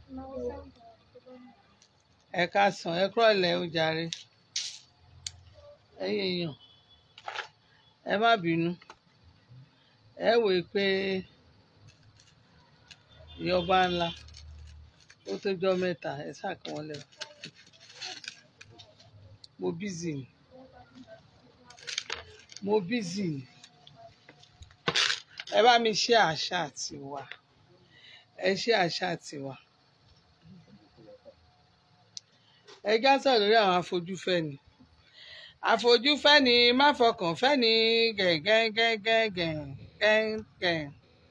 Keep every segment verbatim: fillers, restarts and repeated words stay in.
ẹ káàsán, ẹ kúrọ̀lẹ́ o jàre. Ẹ̀yin èèyàn, ẹ má bínú. Ẹ wò ó pé ìyọba ńlá ó tó jọ́ mẹ́ta ẹ ṣàkàn wọn lẹ́wọ̀. Mo bízì ni. Mo bízì ni. Ẹ bá mi ṣe àṣà tiwa. Ẹ ṣe àṣà tiwa. Ẹ já sọ̀rọ̀ lórí àwọn afojúfẹ́ ni. Àfojúfẹ́ ni má fọkàn fẹ́ ni gẹ̀gẹ́gẹ́gẹ́gẹ́gẹ́.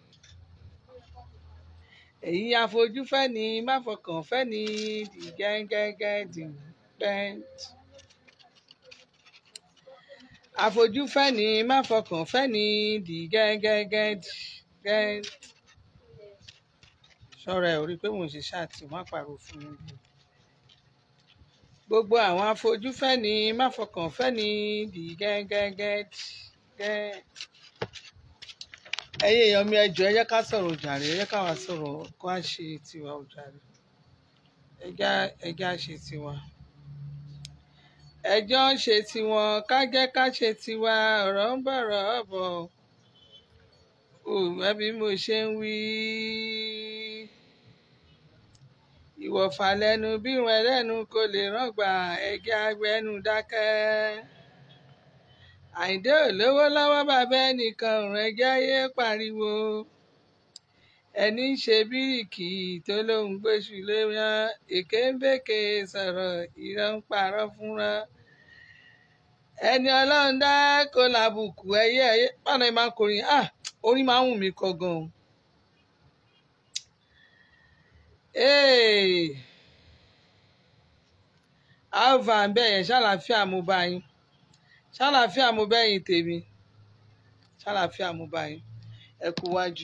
Èyí àfojúfẹ́ ni má fọkàn fẹ́ ni gẹ́gẹ́gẹ́gẹ́. Àfojúfẹ́ ni má fọkàn fẹ́ ni gẹ́gẹ́gẹ́gẹ́. Ṣọ́ra ẹ̀, o rí pé mò ń ṣe ṣáàtì, má pariwo fún mi. Gbogbo àwọn afojúfẹ́ ni má fọkàn fẹ́ ni gẹ́gẹ́gẹ́gẹ́. Ẹ̀yin èèyàn mi, ẹ jọ̀ọ́ ẹ jẹ́ ká sọ̀rọ̀ jàre, ẹ jẹ́ ká wá sọ̀rọ̀ kó á ṣe tiwa o jàre. Ẹ já ẹ já ṣe tiwa. Ẹjọ́ ń ṣe tiwọn, ká jẹ́ ká ṣe tiwa, ọ̀rọ̀ ń bọ̀rọ̀ ọ̀bọ̀. Òwúrọ̀ bí mo ṣe ń wí. Ìwọ̀fà lẹ́nu bí wọn ẹlẹ́nu kò lè rọ́gbà, ẹ̀jẹ̀ agbẹnu dákẹ́. Àìdé ò lówó lọ́wọ́ bàbá ẹnìkan òun ẹ̀jẹ̀ ayé pariwo. Ẹni ń ṣe bíríkì tó lóun gbéṣù léyàn, èké ń bèké sọ̀rọ̀, irọ́ ń parọ́ fúnra. Ẹni Ọlọ́run dá kó làbùkù ẹyẹ ẹyẹ. Báwo ni máa ń kọrin? Ah! Orin máa ń wù mí kọ gan. Hey! Alva ń bẹ̀ yẹn, ṣàlàáfíà mo bá yín. Ṣàlàáfíà mo bẹ́yìn tèmi. Ṣàlàáfíà mo bá yín. Ẹ kú wájú.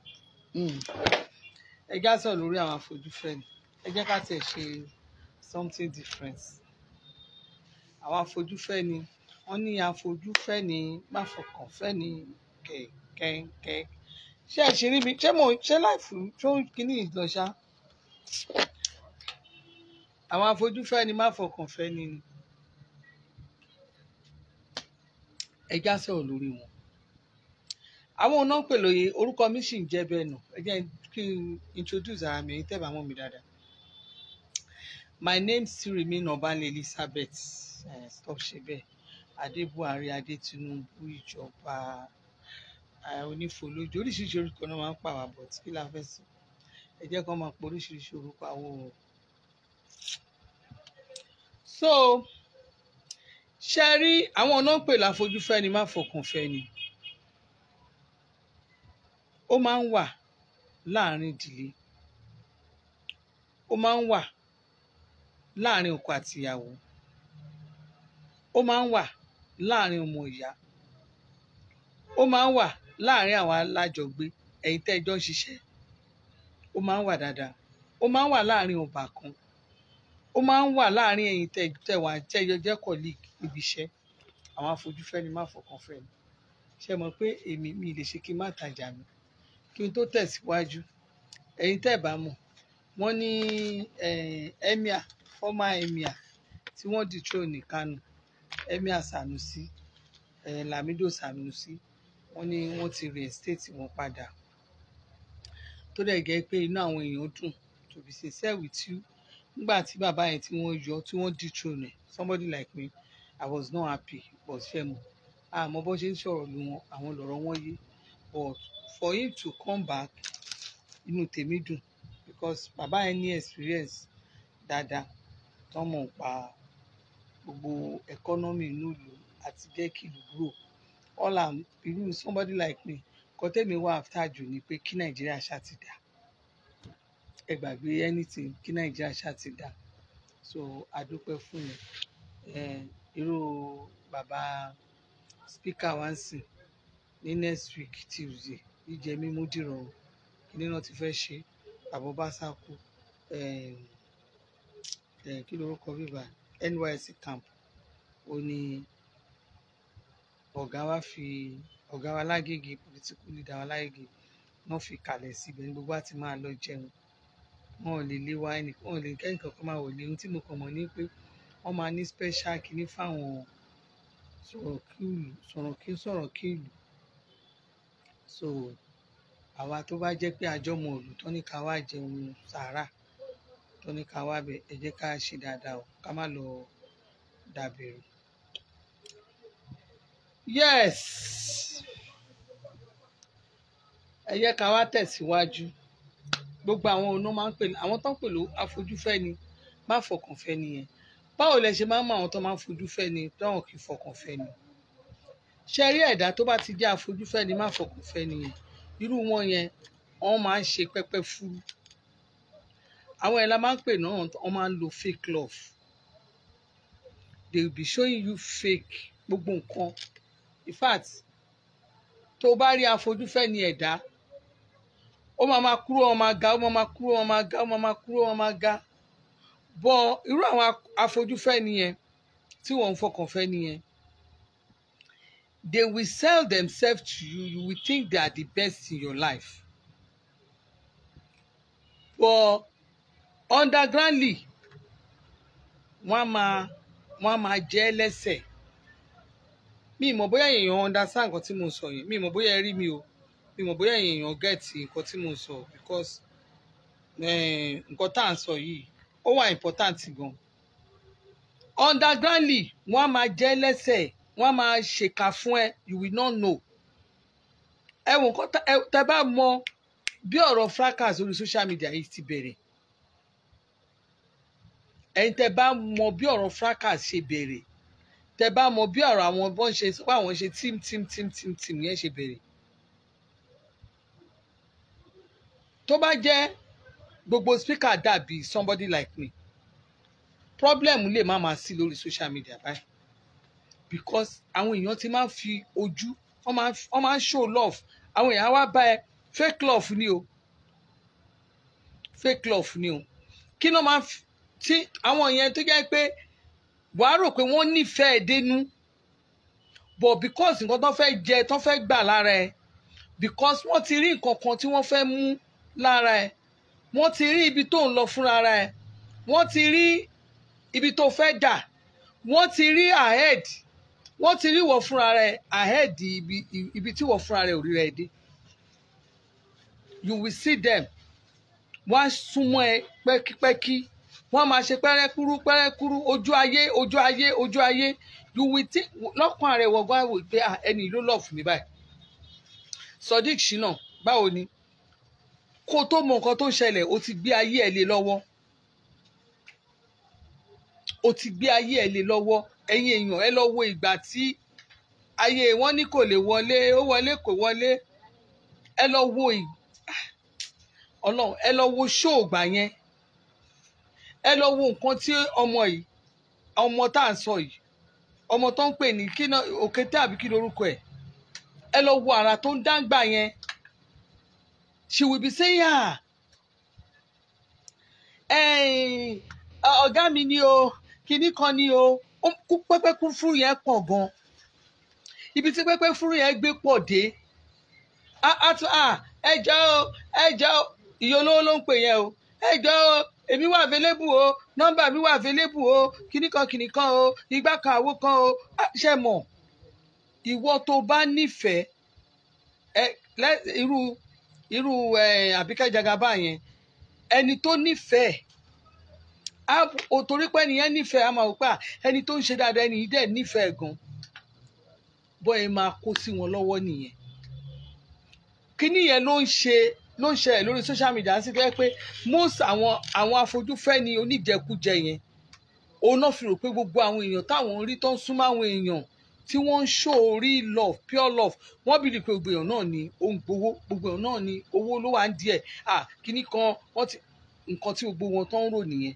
Ẹ já sọ̀rọ̀ lórí àwọn afojúfẹ́ ni. Ẹ jẹ́ ká tẹ̀ ṣe something different. Àwọn afojúfẹ́ ni. Wọ́n ní afojúfẹ́ ni má fọkàn fẹ́ ni kẹ̀kẹ́kẹ́. Ṣé ẹ ṣe rí mi? Ṣé mo ṣe láìfù tó kíní ìlọ́ṣà? Àwọn afojúfẹ́ ni má fọkàn fẹ́ ni. Ẹ já sọ̀rọ̀ lórí wọn. Àwọn ọ̀nà ń pè lóye, orúkọ mi sì ń jẹ́ bẹ́ẹ̀ nù. Ẹ jẹ́ kí n introduce ara mi, tẹ́ bá mọ̀ mi dáadáa. My name still remain Ọbalẹ̀ Elizabeth. Uh, stop ṣe bẹ́ẹ̀. Adé Buhari, Adé Tinubu, ìjọba onífolójú. Oríṣiríṣi orúkọ náà máa ń pa wá, but kí la fẹ́ sọ? Ẹ jẹ́ kó máa pọ̀ oríṣiríṣi orúkọ àwọn o. So, ṣe rí àwọn ọ̀nà ń pè láfojúfẹ́ ni má fọkàn fẹ́ ni. Ó máa ń wà láàrin ìdílé. Ó máa ń wà láàrin ọkọ àti ìyàwó. Ó máa ń wà láàrin ọmọ ìyá. Ó máa ń wà láàrin àwọn alájọgbé, ẹ̀yin tẹ́ ẹ jọ ń ṣiṣẹ́. Ó máa ń wà dáadáa. Ó máa ń wà láàrin ọbàkan. Ó máa ń wà láàrin ẹ̀yin tẹ́ ẹ wà tẹ́ ẹ jẹ́ colleague níbi iṣẹ́. Àwọn afojúfẹ́ ni má fọkàn fẹ́ ni. Ṣé mọ̀ pé èmi mi lè ṣe kí n má tajà mi? Kí n tó tẹ̀síwájú, ẹ̀yin tẹ́ ẹ bá mọ̀, wọ́n ní emir, former emir tí wọ́n dethrone ní Kano, Emir Sanusi, Lamido Sanusi, wọ́n ní wọ́n ti reinstate wọn padà. Tó dẹ̀ gẹ́ pé inú àwọn èèyàn dùn, to be sincere with you. Nígbà tí bàbá yẹn tí wọ́n yọ, tí wọ́n dethrone ẹ̀, somebody like me, I was not happy, but ṣé mo àmọ́ bó ṣe ń sọ̀rọ̀ lu wọn, àwọn lọ̀rọ̀ wọn yé. But for him to come back, inú tèmi dùn, because bàbá yẹn ní experience dáadáa tó mọ̀ pa gbogbo economy inú ìlú àti jẹ́ kí ìlú grow. All am irú somebody like me, nǹkan tèmi wà after jù ni pé kí Nàìjíríà ṣá ti dà. Ẹ gbàgbé anything, kí Nàìjíríà ṣá ti dà. So adúpẹ́ fún mi. Irú bàbá speaker wá ń sìn ní next week Tuesday, ìjẹ́ mímú dìrọ̀ kíní náà ti fẹ́ ṣe. Bàbá Ọbaṣá kú. Kí lorúkọ bíbá N Y S C camp. Ó ní ọ̀gá wa fi ọ̀gá wa Lágége, political leader wa Lágége náà fi kalẹ̀ síbẹ̀ ní gbogbo àti máa lọ jẹun. wọn ò lè lé wa ẹnì wọn ò lè kẹ́yìn kankan máa wò lé ohun tí mo kàn mọ̀ ní pé wọ́n máa ní special kìíní fáwọn sọ̀rọ̀ kí ìlú sọ̀rọ̀ kí sọ̀rọ̀ kí ìlú so àwa tó bá jẹ́ pé àjọmọ̀ òòlù tó ní ká wá jẹun sàárà tó ní ká wá bẹ̀ ẹ jẹ́ ká ṣe dáadáa o ká má lọ dàbẹ̀rù. Yes ẹ jẹ́ ká wá tẹ̀síwájú gbogbo àwọn ọ̀nà máa ń pè àwọn tó ń pè ló afojúfẹ́ ni má fọkàn fẹ́ nìyẹn báwo lẹ ṣe máa ń mọ àwọn tó máa ń fojú fẹ́ ni táwọn kì í fọkàn fẹ́ ni ṣe rí ẹ̀dá tó bá ti jẹ́ afojúfẹ́ ni má fọkàn fẹ́ nìyẹn irú wọn yẹn wọ́n máa ń ṣe pẹ́pẹ́ fúrú àwọn ẹ̀ la máa ń pè náà wọ́n máa ń lo fake love they will be showing you fake gbogbo nǹkan in fact tó bá rí afojúfẹ́ ni ẹ̀dá ó máa ma kúrò ó máa ga ó máa ma kúrò ó máa ga ó máa ma kúrò ó máa ga bọ irú àwọn afojúfẹ́ nìyẹn tí wọ́n ń fọkàn fẹ́ nìyẹn they will sell themselves to you you will think they are the best in your life but undergroundly wọ́n máa wọ́n máa jẹ́ lẹ́sẹ̀ mi ì mọ̀ bóyá èèyàn understand nǹkan tí mo sọ yẹn mi ì mọ̀ bóyá ẹ rí mi o mi ì mọ̀ bóyá èèyàn get nǹkan tí mo sọ because nǹkan tá à ń sọ yìí ó wà important gan undergroundly wọ́n máa jẹ́ lẹ́sẹ̀ wọ́n máa ṣèkà fún ẹ you will not know ẹ wò nǹkan tẹ́ bá mọ bí ọ̀rọ̀ fracas orí social media yìí ti bẹ̀rẹ̀ ẹ̀yin tẹ́ bá mọ bí ọ̀rọ̀ fracas ṣe bẹ̀rẹ̀ tẹ́ bá mọ bí ọ̀rọ̀ àwọn bọ́n ṣe sọ pé àwọn ṣe team team team team team yẹn ṣe bẹ̀rẹ̀ tó bá jẹ́ gbogbo speaker dàbí somebody like me problem lè má máa sí lórí social media báyìí because àwọn èèyàn ti máa ń fi ojú wọ́n máa ń show love àwọn èèyàn wá bá ẹ fake love ni o fake love ni o kí ló máa tí àwọn yẹn tó jẹ́ pé wàá rò pé wọ́n nífẹ̀ẹ́ dénú but because nǹkan tó fẹ́ jẹ tó fẹ́ gbà lára ẹ because wọ́n ti rí nǹkan kan tí wọ́n fẹ́ mú lára ẹ wọ́n ti rí ibi tó ń lọ fúnra ẹ wọ́n ti rí ibi tó fẹ́ dà wọ́n ti rí ahead wọ́n ti rí wọ́n fúnra rẹ̀ ahead ibi ibi tí wọ́n fúnra rẹ̀ ò rí rẹ̀ dé you will see them wọ́n á súnmọ́ ẹ pẹ́kípẹ́kí wọ́n máa ṣe pẹ́rẹ́kúrú pẹ́rẹ́kúrú ojú ayé ojú ayé ojú ayé you will think lọ́kàn rẹ̀ wọ̀gbọ́n àwò pé ẹni ló love mi báyìí Sodiq Shina báwo ni kó tó mọ nǹkan tó ń ṣẹlẹ̀ o ti gbé ayé ẹ̀ lé lọ́wọ́ o ti gbé ayé ẹ̀ lé lọ́wọ́ ẹ̀yin èèyàn ẹ lọ wo ìgbà tí ayé wọn ní kò lè wọlé ó wọlé kò wọlé ẹ lọ wo Ọlọ́run ẹ lọ wo ṣóògbà yẹn ẹ lọ wo nǹkan tí ọmọ yìí ọmọ tá à ń sọ yìí ọmọ tó ń pè ní kí náà Òkété àbí kí lorúkọ ẹ ẹ lọ wo àrà tó ń dáńgbà yẹn she will be saying ah ọ̀gá mi ni o kinní kan ni o pẹ́pẹ́ kún fúru yẹn pọ̀ gan ibi tí pẹ́pẹ́ fúru yẹn gbé pọ̀ dé ẹ jẹ́ o ẹ jẹ́ o ìyá olówó ló ń pè yẹn o ẹ jẹ́ o èmi wà available o nọ́mbà mi wà available o kinní kan kinní kan o igbá kan àwo kan o ṣe mọ̀ ìwọ tó bá nífẹ̀ẹ́ ẹ irú irú Àbíkẹ́ Jagaba yẹn ẹni tó nífẹ̀ẹ́ o torí pé ẹnìyẹn nífẹ̀ẹ́ a máa wò pé ẹni tó ń ṣe dáadáa ẹni yìí dẹ̀ nífẹ̀ẹ́ gan bọ́ ẹ máa kó sí wọn lọ́wọ́ nìyẹn kíní yẹn ló ń ṣe ló ń ṣẹlẹ̀ lórí social media sí pé pé most àwọn àwọn afojúfẹ́ ni oníjẹkújẹ yẹn òun náà fi rò pé gbogbo àwọn èèyàn táwọn rí tó ń súnmọ́ àwọn èèyàn tí wọ́n ń show real love pure love wọ́n bí rí pé gbogbo èèyàn náà ni ó ń gbowó gbogbo èèyàn náà ni owó ló wà ń díẹ̀ ah kíní kan wọ́n ti nǹkan tí gbogbo wọn tó ń rò nìyẹn.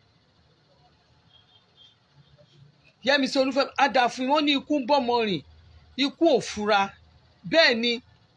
Yẹ́misí Olúfẹ́mi adàfin wọn ní ikú ń bọ́mọ rìn ikú òfura bẹ́ẹ̀ ni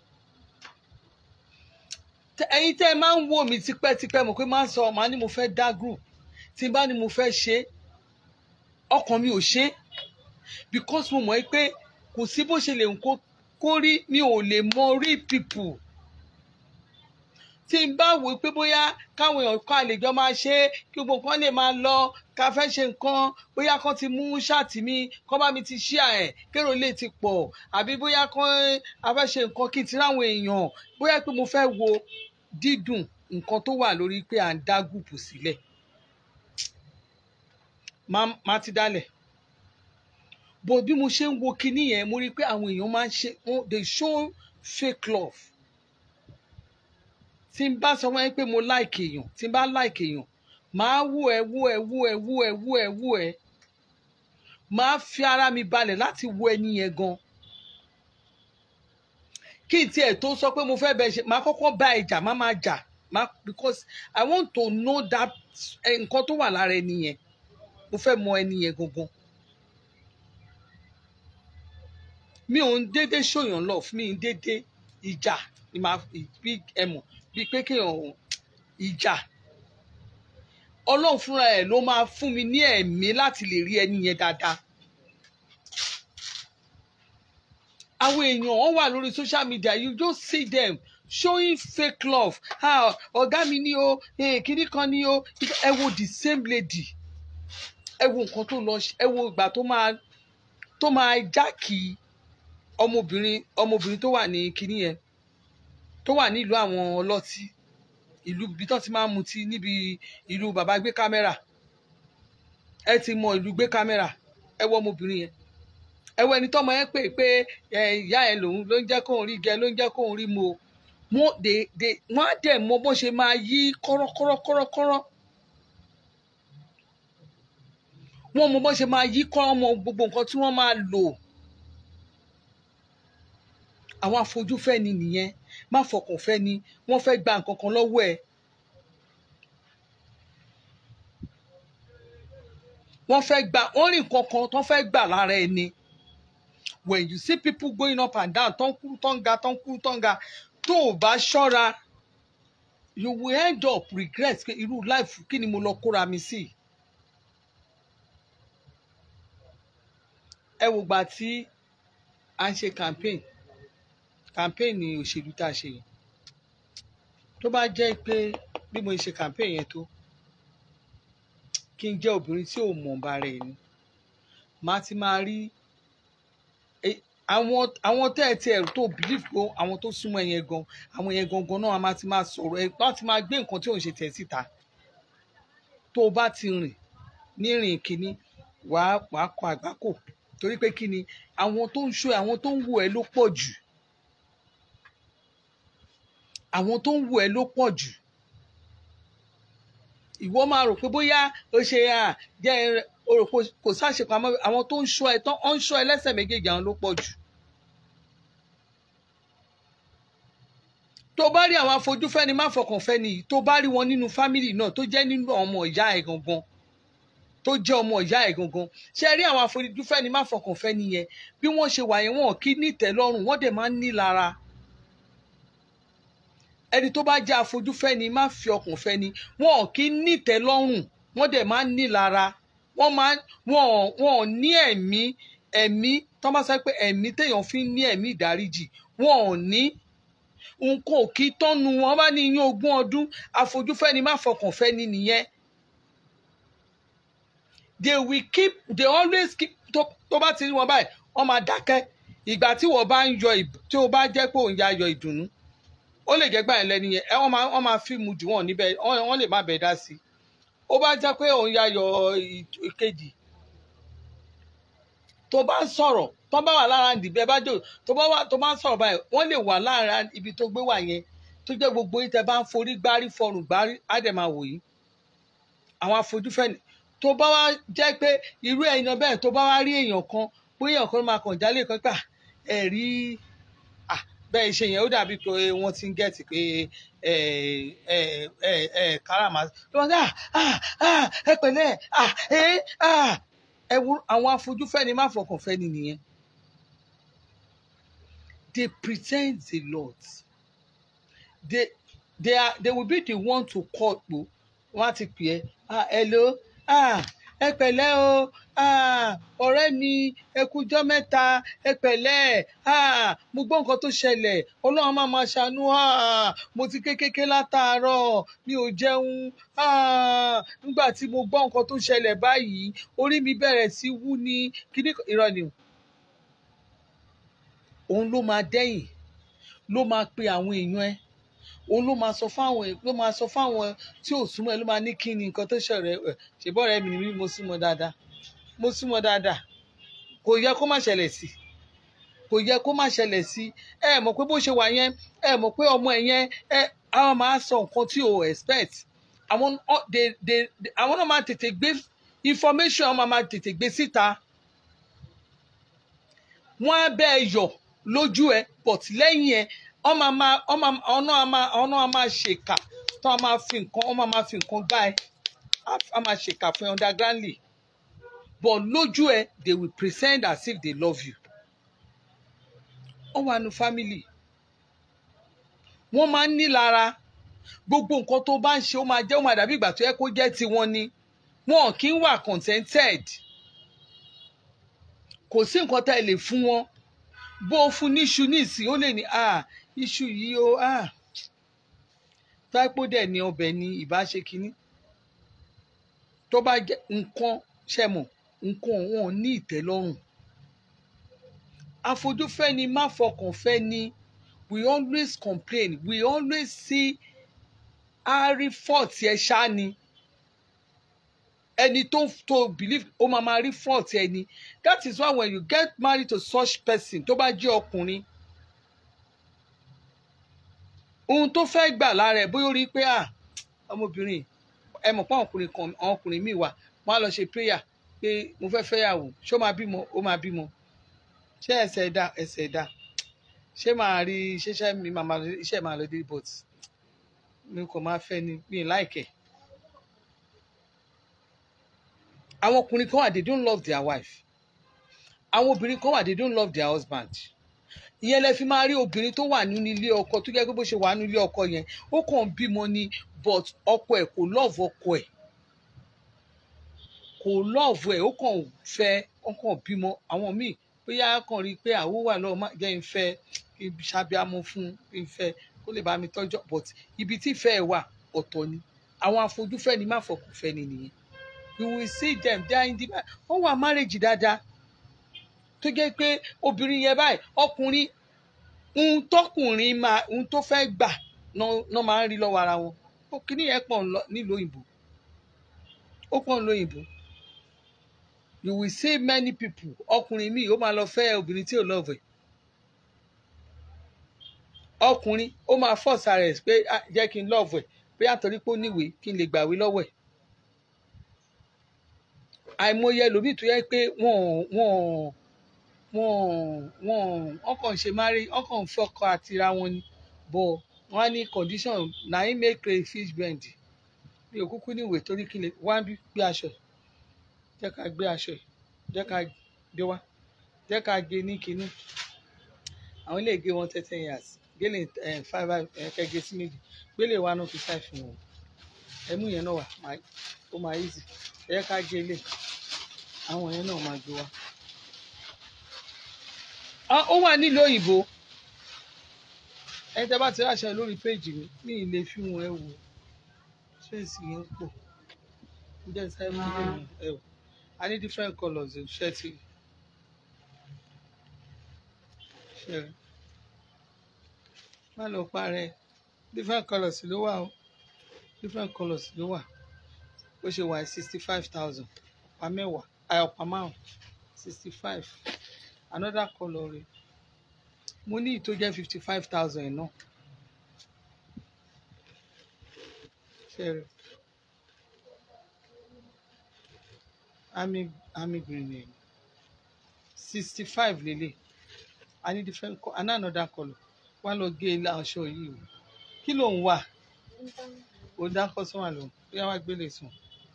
ẹ̀yin tẹ́ ẹ máa ń wò mí tipẹ́tipẹ́ mọ̀ pé máa ń sọ màá ní mo fẹ́ dá group tí n bá ní mo fẹ́ ṣe ọkàn mi ò ṣe because mo mọ̀ pé kò sí bó ṣe lè kó rí mi ò lè mọ real people tí n bá wò pé bóyá káwọn èèyàn kan àlejò máa ṣe kí gbogbo nǹkan lè máa lọ ká fẹ́ ṣe nǹkan bóyá kan ti mú ṣáàtì mi kán bá mi ti ṣí ẹ̀ kérò lè ti pọ̀ àbí bóyá kan a fẹ́ ṣe nǹkan kí n ti ráwọn èèyàn bóyá pé mo fẹ́ wo dídùn nǹkan tó wà lórí pé à ń dá gúùpù sílẹ̀ má ti dálẹ̀ bó bí mo ṣe ń wo kinní yẹn mo rí i pé àwọn èèyàn máa ń ṣe they show fake love tí n bá sọ wọ́n pé mo like èèyàn tí n bá like èèyàn máa wú ẹ wú ẹ wú ẹ wú ẹ wú ẹ wú ẹ máa fi ara mi balẹ̀ láti wo ẹni yẹn gan kí n tiẹ̀ tó sọ pé mo fẹ́ bẹ ṣe máa kọ́kọ́ bá ìjà má máa jà má because I want to know that nǹkan tó wà lára ẹni yẹn mo fẹ́ mọ ẹni yẹn gangan mi ò ń dédé ṣòyàn love mi ń dédé ìjà ni màá bí ẹ mọ̀ bí pé kéèyàn ìjà ọlọ́run fúnra ẹ̀ ló máa fún mi ní ẹ̀mí láti lè rí ẹni yẹn dáadáa. àwọn èèyàn wọn wà lórí social media you just see them showing fake love ọ̀gá mi ni o kíní kan ni o ẹ wo the same lady ẹ wo nǹkan tó lọ ẹ wo ìgbà tó máa tó máa jákì ọmọbìnrin ọmọbìnrin tó wà ní kíní yẹn tó wà nílùú àwọn ọlọ́tí ìlú ibi tó ti máa ń mutí níbi ìlú bàbá gbé kámẹ́rà ẹ ti mọ ìlú gbé kámẹ́rà ẹ wọ ọmọbìnrin yẹn ẹ wọ ẹni tọ́mọ yẹn pè pé ìyá ẹ lòun ló ń jẹ́ kóun rí gẹ ló ń jẹ́ kóun rí mo wọ́n á dẹ̀ mọ bó ṣe máa yí kọ́rọ́kọ́rọ́kọ́rọ́ wọ́n mọ bó ṣe máa yí kọ́rọ́ mọ gbogbo nǹkan tí wọ́n máa lò àwọn afojúfẹ́ ni nìyẹn má fọkàn fẹ́ ni wọ́n fẹ́ gba nǹkan kan lọ́wọ́ ẹ̀ wọ́n fẹ́ gba wọ́n rí nǹkan kan tó fẹ́ gbà lára ẹni when you see people going up and down tó ń kú tó ń ga tó ń kú tó ń ga tó o bá ṣọ́ra you will end up regret pé irú life kí ni mo lọ kóra mi sí. ẹ wò gbà tí a ń ṣe campaign campaign ni òṣèlú tá a ṣe yẹn tó bá jẹ́ pé bí mo ṣe campaign yẹn tó kí n jẹ́ obìnrin tí ò mọ̀ bá rẹ̀ ni màá ti máa rí àwọn àwọn tẹ́ ẹ ti ẹ̀rù tó believe pé àwọn tó súnmọ́ ẹ̀yẹn gan àwọn yẹn gangan náà a máa ti máa sọ̀rọ̀ ẹ̀ láti máa gbé nǹkan tí òun ṣe tẹ̀ síta tó o bá ti rìn ní rìn kínní wàá wàá kọ àgbákò torí pé kí ni àwọn tó ń ṣó àwọn tó ń wò ẹ́ ló pọ̀ jù àwọn tó ń wò ẹ́ ló pọ̀ jù ìwọ máa rò pé bóyá o ṣe à jẹ́ o rò pé kò sáṣepamọ́ àwọn tó ń ṣọ́ ẹ tán ọ́n ń ṣọ́ ẹ lẹ́sẹ̀ méjèèjì àwọn ló pọ̀ jù. tó bá rí àwọn afojúfẹ́ni má fọkànfẹ́ni yìí tó bá rí wọn nínú fámìlì náà tó jẹ́ nínú ọmọ ìyá ẹ̀ gangan tó jẹ́ ọmọ ìyá ẹ̀ gangan ṣe rí àwọn afojúfẹ́ni má fọkànfẹ́ni yẹn bí wọ́n ṣe wà yẹn wọn kì í ní ìtẹ́lọ́rùn wọ́n dẹ̀ máa ń ní lára ẹni tó bá jẹ́ afojúfẹ́ni má fi ọkàn fẹ́ni wọn kì í ní ìtẹ́lọ́rùn wọ́n dẹ̀ máa ń ní lára wọ́n máa wọn wọn ní ẹ̀mí ẹ̀mí tó bá sọ pé ẹ̀mí téèyàn fi ń ní ẹ̀mí ìdáríjì wọn ò ní nǹkan ò kí tọ́nu wọn bá ní iyín ogún ọdún afojúfẹ́ni má fọkàn fẹ́ni nìyẹn they will keep they always keep tó bá ti rí wọn báyìí wọ́n máa dákẹ́ ìgbà tí wọ́n bá ń yọ tí ó bá jẹ́ pé òun ya yọ ìdùnnú ó lè jẹ́ gbà yẹn lẹ́ni yẹn ẹ wọ́n máa wọ́n máa fíìmù jù wọ́n níbẹ̀ wọ́n lè má bẹ̀ dá sí i ó bá jẹ́ pé òun ya yọ ìkejì tó bá ń sọ̀rọ̀ tó bá wà lára ìdìbẹ́ bá jò tó bá wà tó bá ń sọ̀rọ̀ báyìí wọ́n lè wà lára ibi tó gbé wà yẹn tó jẹ́ gbogbo yìí tẹ́ bá ń forí gbárí fọrùn gbárí á dẹ̀ máa wò yìí àwọn afojúfẹ́ni tó bá wá jẹ́ pé irú èèyàn bẹ́ẹ̀ tó bá wá rí èèyàn kan bóyá èèyàn kan máa kàn jálè kan pà ẹ̀ rí bẹ́ẹ̀ ṣe yẹn ó dàbí pé wọ́n ti ń gẹ̀ẹ́tì pé káràmà ẹ pẹ̀lẹ́ ẹ wo àwọn afojúfẹ́ni má fọkànfẹ́ni nìyẹn they pretend a lot they they are they will be the one to call po wọ́n á ti pè é hello ẹ pẹ̀lẹ́ o ọ̀rẹ́ mi ẹ kújọ́ mẹ́ta ẹ pẹ̀lẹ́ mo gbọ́ nǹkan tó ṣẹlẹ̀ ọlọ́run máa ma ṣàánú mo ti kékeré látàárọ̀ mi ò jẹun nígbà tí mo gbọ́ nǹkan tó ṣẹlẹ̀ báyìí orí mi bẹ̀rẹ̀ sí wú ní kíní irọ́ ni òun ló máa dẹ́yìn ló máa pe àwọn èèyàn ẹ òun ló máa sọ fáwọn ló máa sọ fáwọn tí ò súnmọ́ ẹ ló máa ní kí ni nǹkan tó ṣẹlẹ̀ ẹ ṣèbọ̀ ọ̀rẹ́ mi ni mo súnmọ́ dáadáa mo súnmọ́ dáadáa kò yẹ kó má ṣẹlẹ̀ sí kò yẹ kó má ṣẹlẹ̀ sí ẹ mọ̀ pé bó ṣe wà yẹn ẹ mọ̀ pé ọmọ ẹ yẹn ẹ àwọn máa sọ nǹkan tí o expect àwọn àwọn náà máa tètè gbé information àwọn máa tètè gbé síta wọ́n á bẹ́ẹ̀ yọ̀ lójú ẹ but lẹ́yìn ẹ ọmọ máa ọmọ ọ̀nà àmà ọ̀nà àmà ṣèkà tó a máa fi nǹkan ọmọ máa fi nǹkan gbá ẹ a máa ṣèkà fún ẹ undergroundly but lójú ẹ they will present as if they love you. wọ́n wà nù family wọ́n máa ń ní lára gbogbo nǹkan tó bá ń ṣe ó máa jẹ́ ó máa dàbí ìgbà tó yẹ kó jẹ́ tiwọn ni wọn kì í wà contented kò sí nǹkan tá ẹ lè fún wọn bó o fún níṣu nísìnyí ó lè ní ah iṣu yìí o ah táìpó dẹ̀ ní ọbẹ̀ ní ìbáṣe kínní tó bá jẹ́ nǹkan ṣẹ̀mọ̀ nǹkan wọn ò ní ìtẹ́lọ́rùn àfojúfẹ́ ni má fọkàn fẹ́ ni we always complain we always see ari fault ẹ ṣá ni ẹni tó tó believe ó máa máa rí fault ẹni that is why when you get married to such person tó bá jẹ́ ọkùnrin ohun tó fẹ́ gbà lára ẹ̀ bóyá ó rí i pé ah ọmọbìnrin ẹ mọ̀ pé ọkùnrin kan ọkùnrin míì wà wọ́n á lọ ṣe prayer pé mo fẹ́ fẹ́yàwó ṣé ó máa bímọ ó máa bímọ ṣé ẹsẹ̀ ẹ̀dá ẹsẹ̀ ẹ̀dá ṣé máa rí ṣẹṣẹ́ mi máa iṣẹ́ máa lọ dé but mi kò máa fẹ́ ni mi láìkẹ́. àwọn ọkùnrin kan wà they don't love their wife àwọn obìnrin kan wà they don't love their husband ìyẹn lẹ fi máa rí obìnrin tó wà nínú ilé ọkọ tó jẹ́ pé bó ṣe wà nínú ilé ọkọ yẹn ó kàn bímọ ni but ọkọ ẹ̀ kò love ọkọ ẹ̀ kò love ẹ̀ ó kàn fẹ́ ó kàn bímọ àwọn míì bóyá kàn rí i pé àwọ̀ wà lọ́wọ́ má jẹ́ ìfẹ́ ṣàbíamọ fún ìfẹ́ kó lè bá mi tọ́jú but ibi tí ìfẹ́ ẹ̀ wà ọ̀tọ̀ ni àwọn afojúfẹ́ ni má fọkùnfẹ́ ni nìyẹn you will see them they are in the wọ́n wà marriage dáadáa tó jẹ́ pé obìnrin yẹn báyìí ọkùnrin ohun tọkùnrin máa ohun tó fẹ́ gbà náà máa ń rí lọ́wọ́ ara wọn ó kíní yẹn pọ̀ nílùú òyìnbó ó pọ̀ nílùú òyìnbó you will see many people ọkùnrin míì ó máa lọ fẹ́ obìnrin tí ò lọ́ọ̀fẹ́ ọkùnrin ó máa force ara ẹ̀ pé jẹ́ kí n lọ́ọ̀fẹ́ pé àtọ́rí pé ó níwèé kí n lè gbàwé lọ́wọ́ ẹ̀ àìmọye ẹlòmíì tó yẹ pé wọ́n wọ́n wọ́n wọ́n ọkàn ṣe márí ọkàn fọkọ àtira wọn ni bọ̀ wọ́n á ní condition na im make crayfish bend mi ò kúkú níwèé torí kí n lè wá bí gbé aṣọ ẹ̀ jẹ́ ká gbé aṣọ ẹ̀ jẹ́ ká gbé wá jẹ́ ká gé ní kinní àwọn ilé ìgé wọn thirteen years gbélé five kẹgẹ sí méjì gbélé wa náà fi five fún wọn ẹmú yẹn náà wà ó máa easy jẹ́ ká gé lé àwọn yẹn náà máa gbé wá. ó wà nílùú òyìnbó ẹni tẹ́ bá ti ráṣẹ lórí péjì mi mi ì lè fi wọn ẹ wò ṣéèsì yẹn pọ̀ ǹjẹ́ sáré mú ẹ wò I need different colours in ṣẹ́ẹ̀tì ṣẹ́ẹ̀rì má lọ parẹ́ different colours ló wà o different colours ló wà ó ṣe wà sixty five thousand ọ̀pá mẹ́wàá ọ̀pá márùn sixty five another colour rẹ̀ mo ní ìtó jẹ́ fifty five thousand náà ṣẹ́ẹ̀rì army army green ni sixty five lele I need different color and another colour wá lọ gé ilé aṣọ yìí o kí ló ń wà ó dá kọ́sọ́mà lòun bí wọ́n á gbélé sùn.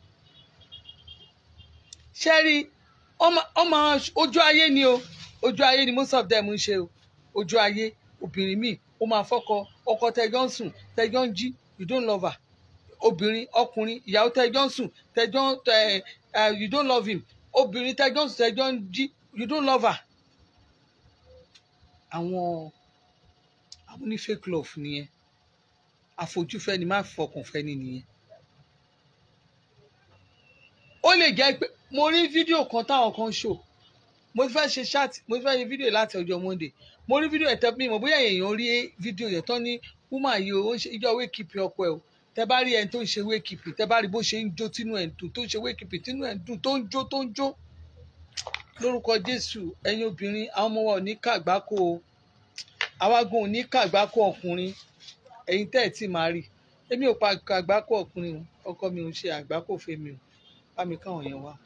ṣẹ́rí ọmọ ojú ayé ni o ojú ayé ni most of them ń ṣe o ojú ayé obìnrin míì ó máa fọ́kọ ọkọ tẹjọ́ ń sùn tẹjọ́ ń jí you don't love her obìnrin ọkùnrin ìyàwó tẹjọ́ ń sùn tẹjọ́ tẹ you don't love him obìnrin tẹjọ́ ń sùn tẹjọ́ ń jí you don't love her. àwọn àwọn ní fake love nìyẹn àfojúfẹ́ ni má fọkàn fẹ́ ni nìyẹn. ó lè jẹ́ pé mo rí fídíò kan táwọn kan ṣò mo fẹ́ ṣe chat mo fẹ́ ṣe fídíò láti ọjọ́ Monday mo rí fídíò ẹ̀tẹ́ mi mọ̀ bóyá èèyàn rí fídíò yẹn tán ní woman yìí ó ń ṣe ìjọ wékìpì ọkọ ẹ̀ o tẹ bá rí ẹni tó ń ṣe wékìpì tẹ bá rí bó ṣe ń jó tínú ẹ̀ ń dùn tó ń ṣe wékìpì tínú ẹ̀ ń dùn tó ń jó tó ń jó lórúkọ Jésù ẹ̀yin obìnrin àwọn ọmọ wa ò ní kàgbákò o àwa gan ò ní kàgbákò ọkùnrin ẹ̀yin tẹ́ ẹ̀ tí máa rí èmi ò pa kàgbákò ọkùnrin ọkọ mi ò ń ṣe àgbákò fèmi o bá mi káwọn yẹn wá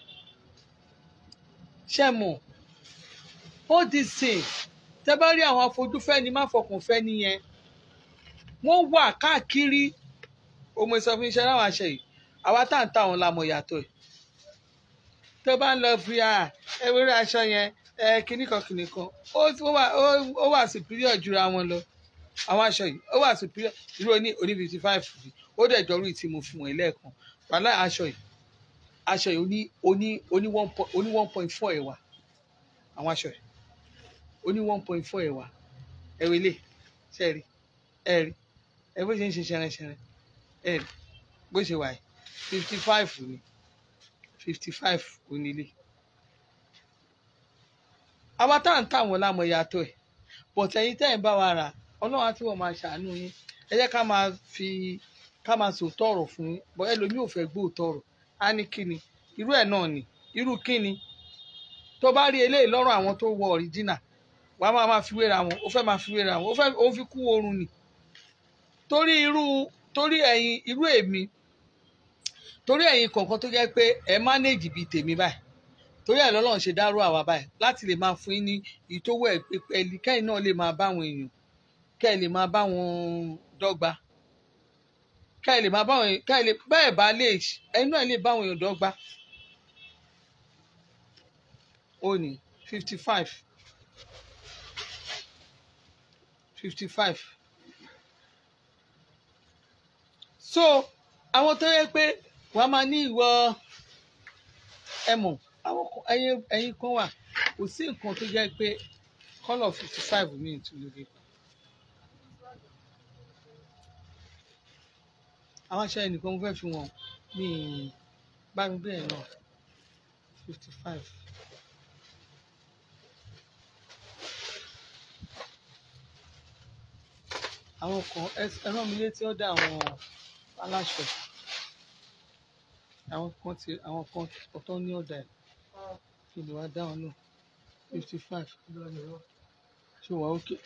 ṣé mọ̀ all these things tẹ bá rí àwọn afojúfẹ́ ni má fọkàn fẹ́ nìyẹn wọ́n wà káàkiri ọmọ ìsọfún iṣẹ́ láwọn aṣẹ yìí àwa tá à ń ta àwọn lamọ̀ yàtọ̀ ẹ̀ tó bá ń lọ fi à ewúrẹ́ aṣọ yẹn ẹ kìnnìkan kìnnìkan ó wà superior jura wọn lọ àwọn aṣọ yìí ó wà superior irú oní oní fifty five ó dẹ̀ jọrú tí mo fún wọn lẹ́ẹ̀kan wàhálà aṣọ yìí aṣọ yìí oní oní oní one point four ẹ̀wà àwọn aṣọ yìí oní one point four ẹ̀wà ẹ̀wẹ̀ lè ṣẹ́ẹ̀rì ẹ̀rì ẹ̀ bó ṣe ń ṣe ṣẹrẹṣẹrẹ ẹ̀rì bó ṣe wà yìí fifty five ni fifty five onílé àwa tá à ń tà wọ́n lámọ̀ yàtọ̀ ẹ̀ but ẹ̀yin tẹ́ ẹ̀ ń bá wa rà ọlọ́run àti wọ́n máa ṣàánú yín ẹ jẹ́ ká máa fi ká máa sòótọ́ ọ̀rọ̀ fún yín but ẹlòmíì ò fẹ́ gbóòótọ́ ọ̀rọ̀ á ní kíni irú ẹ̀ náà ni irú kíni tó bá rí eléyìí lọ́rọ̀ àwọn tó wọ original wàá máa máa fi wéra wọn ó fẹ́ máa fi wéra wọn ó fẹ́ ó fi kú oorun ni torí irú torí ẹ̀yin irú èmi torí ẹ̀yin kọ̀ọ̀kan tó jẹ́ pé ẹ manage bíi tèmi báyìí torí ẹ̀ lọ́lọ́run ṣe dárò àwa báyìí láti lè máa fún yín ní ìtòwò ẹ̀ pẹ̀lú kẹ́yìn náà lè máa bá àwọn èèyàn kẹ́yìn lè máa bá wọn dọ́gba kẹ́yìn lè máa bá wọn kẹ́yìn lè bẹ́ẹ̀ bá lè ẹ̀yin náà lè bá àwọn èèyàn dọ́gba. ó ní fifty five fifty five so àwọn tó yẹ pé wàá máa ní ìwọ ẹ mọ̀ àwọn ẹyin ẹyin kan wà kò sí nǹkan tó jẹ́ pé colour fifty five mi ì tún lóde àwọn aṣọ ẹnìkan mo fẹ́ fi wọn ní bá mi bẹ́ẹ̀ náà fifty five. àwọn kan ẹran mi létí ọ̀dọ̀ àwọn aláṣọ àwọn kan ti àwọn kan ọ̀tọ̀ ní ọ̀dà ẹ̀ kí ni wàá dá wọn náà fifty five ṣé wàá ókè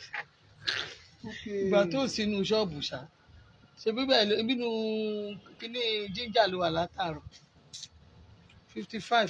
ìgbà tó sínú ṣọ́ọ̀bù ṣá ṣe bíbẹ̀ nínú kíní jíjà ló wà látàárọ̀ fifty five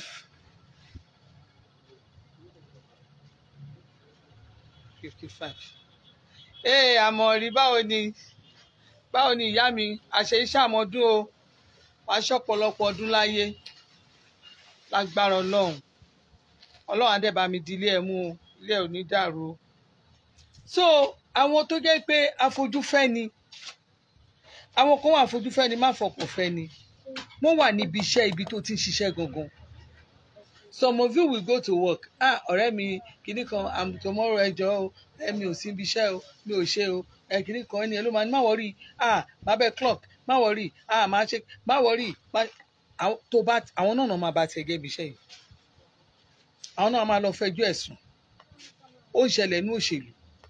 fifty five. ee àmọ̀ rí báwo ni báwo ni ìyá mi àṣẹ iṣẹ́ àmọ́dún o wàá ṣọ̀pọ̀lọpọ̀ ọdún láyé lágbára ọlọ́run ọlọ́run adẹ́bà mi di ilé ẹ̀ mú o ilé ẹ̀ ò ní dàrú o. so àwọn tó jẹ́ pé afojúfẹ́ ni àwọn kan wà afojúfẹ́ ni má fọkàn fẹ́ ni wọ́n wà níbi iṣẹ́ ibi tó ti ń ṣiṣẹ́ gangan. some of you will go to work ah ọ̀rẹ́ mi kìíní kan am tomorrow ẹjọ́ o ẹ̀mi ò sí ibi iṣẹ́ o mi ò ṣe o ẹ̀ kìíní kan ẹni ẹ ló máa ní má wọrí ah má bẹ́ẹ̀ clock má wọrí ah má ṣe má wọrí tó bá àwọn náà máa bá tiẹ̀ gẹ́ ibi iṣẹ́ yìí àwọn náà máa lọ fẹjọ́ ẹ̀sùn ó ń ṣẹlẹ̀ ní òṣèlú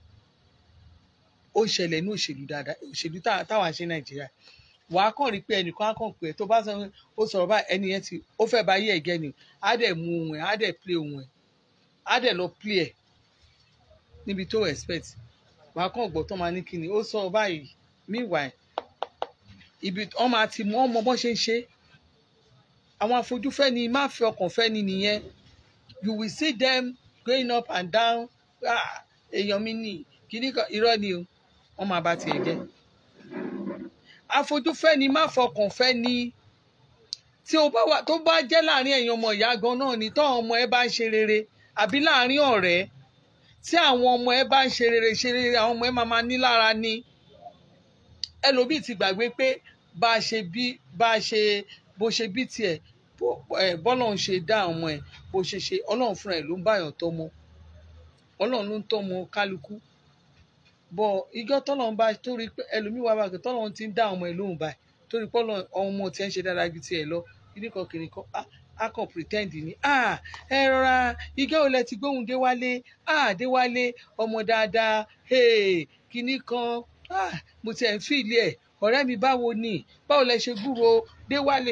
ó ń ṣẹlẹ̀ ní òṣèlú dáadáa òṣèlú táwa ṣe Nàìjíríà wàá kàn rí pé ẹnìkan á kàn pé tó bá sọ ó sọ̀rọ̀ báyìí ẹni yẹn ti ó fẹ́ bá yé ẹ̀gẹ́ ni á dẹ̀ mú ohun ẹ̀ á dẹ̀ play ohun ẹ̀ á dẹ̀ lọ play ẹ̀ níbi tó expect wàá kàn gbọ́ tó máa ní kíni ó sọ̀rọ̀ báyìí meanwhile ibi wọ́n máa ti mú ọmọ bọ́n ṣe ń ṣe àwọn afojúfẹ́ ni má fi ọkàn fẹ́ ni nìyẹn you will see them going up and down ah èèyàn mi ní kíní kan irọ́ ni o wọ́n máa bá tiẹ̀ jẹ́ afojúfẹ́ ni má fọkàn fẹ́ ni tí o bá wà tó bá jẹ́ láàrin ẹ̀yin ọmọ ìyá gan náà ni tó àwọn ọmọ ẹ bá ń ṣe rere àbí láàrin ọ̀rẹ́ tí àwọn ọmọ ẹ bá ń ṣe rere ṣe rere àwọn ọmọ ẹ máa máa ní lára ni ẹlòmíì ti gbàgbé pé bá a ṣe bí bá a ṣe bó ṣe bí tiẹ̀ bọ́lọ́run ṣe dá ọmọ ẹ̀ bó ṣe ṣe ọlọ́run fúnra ẹ̀ ló ń báyàn tọ́mọ ọlọ́run ló ń tọ́mọ kálukú bọ̀ ìjọ tọ́lọ́run bá torí pé ẹlòmíì wà bàgẹ́ tọ́lọ́run ti ń dá ọmọ ẹ̀ lóhùn báyìí torí pé ọmọ tiẹ̀ ń ṣe dáadáa ju tiẹ̀ lọ kìnnìkan kìnnìkan a kàn pretend ni ah ẹ rọra ìjọ ò lẹ ti gbóhùn Déwálé ah Déwálé ọmọ dáadáa hey kìnnìkan ah mo tiẹ̀ ń fìlì ẹ̀ ọ̀rẹ́ mi báwo ni báwo lẹ ṣe gbúrò Déwálé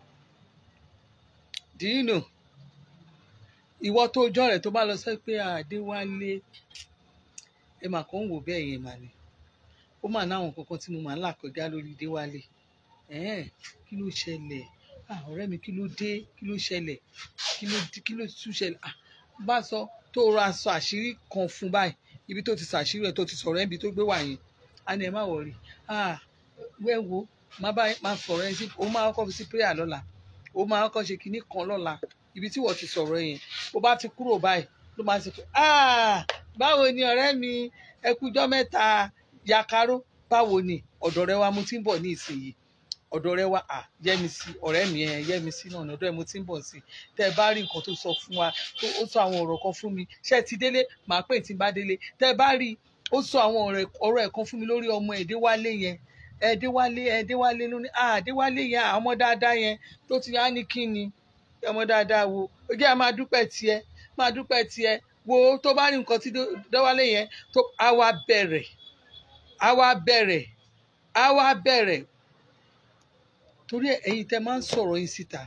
do you know ìwọ tó jọ rẹ tó bá lọ sọ pé Adéwálé ẹ mà kàn ń wò bẹ́ẹ̀ yẹn mà ni ó mà náwọn kankan tí mo máa ń là kọjá lórí Déwálé ẹ̀ẹ́n kí ló ṣẹlẹ̀ ọ̀rẹ́ mi kí ló dé kí ló ṣẹlẹ̀ kí ló kí ló tún ṣẹlẹ̀ bá sọ tó ra sọ àṣírí kan fún báyìí ibi tó ti ṣàṣírí ẹ̀ tó ti sọ̀rọ̀ ẹ̀bi tó gbé wà yẹn á ní ẹ má wọrí wẹ́wo má bá má fọ̀rọ̀ ẹ sí ó máa kọ́ fi sí prayer lọ́la ó máa kọ́ ṣe kinní kan lọ́la ibi tí wọ́n ti sọ̀rọ̀ yẹn ó bá ti kúrò báyìí ló máa ṣe pé báwo ni ọ̀rẹ́ mi ẹ kújọ́ mẹ́ta yakaro báwo ni ọ̀dọ̀ rẹ wa mo ti ń bọ̀ ní ìsinyìí ọ̀dọ̀ rẹ wa Yẹ́misí ọ̀rẹ́ mi ẹ̀ Yẹ́misí náà ọ̀dọ̀ ẹ̀ mo ti ń bọ̀ sí tẹ́ ẹ bá rí nǹkan tó sọ fún wa tó ó sọ àwọn ọ̀rọ̀ kan fún mi ṣé ẹ ti délé màá pè tí n bá délé tẹ́ ẹ bá rí ó sọ àwọn ọ̀rọ̀ ẹ̀ kan fún mi lórí ọmọ ẹ̀ Déwálé yẹn ẹ̀ Déwálé ẹ̀ Déwálé ló ní Déwálé yẹn ọmọ dáadáa yẹn tó ti yá ní kí ni ọmọ dáadáa wo ó jẹ́ máa dúpẹ́ tiẹ̀ máa dúpẹ́ tiẹ̀ wo tó bá rí nǹkan tí Déwálé yẹn tó á wá bẹ̀rẹ̀ á wá bẹ̀rẹ̀ á wá bẹ̀rẹ̀ torí ẹ̀yin tẹ́ máa ń sọ̀rọ̀ yín síta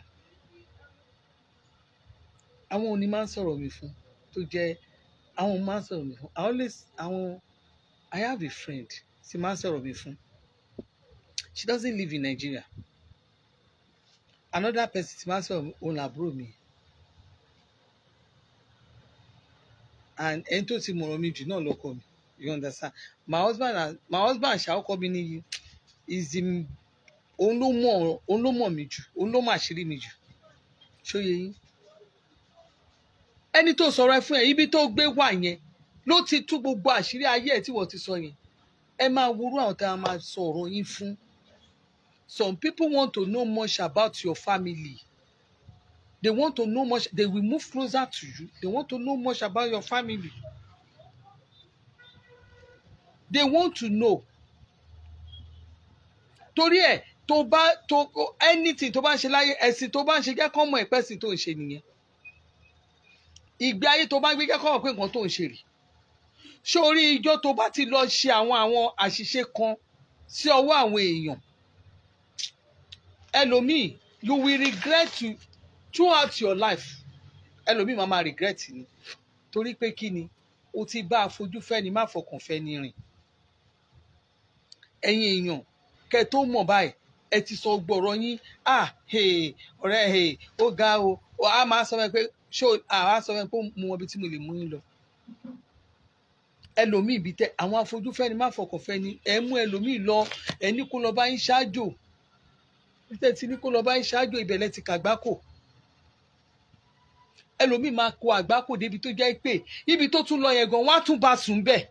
àwọn òní máa ń sọ̀rọ̀ mi fún tó jẹ́ àwọn máa ń sọ̀rọ̀ mi fún I always àwọn I have a friend tí máa ń sọ̀rọ̀ mi fún she doesn't live in Nigeria another person tí máa ń sọ̀rọ̀ òun làbúrò mi and ẹni tó ti mọ̀rọ̀ mi jù náà lọ́kọ mi you understand my husband and my husband ṣàkọ́kọ́ mi níyì is the òun ló mọ̀ òun ló mọ̀ mí jù òun ló mọ̀ àṣírí mi jù ṣóye yín ẹni tó sọ̀rọ̀ ẹ fún ẹ ibi tó gbé wà yẹn ló ti tú gbogbo àṣírí ayé ẹ tí wọ́n ti sọ yẹn ẹ máa wúrú àwọn tá a máa sọ̀rọ̀ yín fún some people want to know much about your family they want to know much they will move closer to you they want to know much about your family they want to know torí ẹ tó bá tó anything tó bá ń ṣe láyé ẹ̀sìn tó bá ń ṣe kẹ́kọ̀ọ́ mọ̀ ẹ̀pẹ́sìn tó ń ṣe nìyẹn ìgbé ayé tó bá ń gbé kẹ́kọ̀ọ́ mọ̀ pé nǹkan tó ń ṣe rè sórí ijó tó bá ti lọ ṣe àwọn àwọn àṣìṣe kan sí ọwọ́ àwọn èèyàn ẹlòmíì you will regret to throughout your life ẹlòmíì máa máa regret ni torí pé kí ni o ti bá afojú fẹ́ ni má fọkàn fẹ́ ni rìn ẹ̀yin èèyàn kẹ́ tó mọ̀ báyìí ẹ ti sọ gbọ̀rọ̀ yín ah ọ̀rẹ́ ó ga o a máa sọ pé ṣó àá sọ pé mo mọ ibi tí mo lè mú yín lọ ẹlòmíì ibi tẹ àwọn afojúfẹ́ni má fọkànfẹ́ ni ẹ mú ẹlòmíì lọ ẹ ní kó lọ bá yín ṣáájò títẹ tí ní kó lọ bá yín ṣáájò ìbẹ̀lẹ̀ ti kàgbákò ẹlòmíì máa kó àgbákò débi tó jẹ́ pé ibi tó tún lọ yẹn gan wọ́n á tún bá sùn bẹ́ẹ̀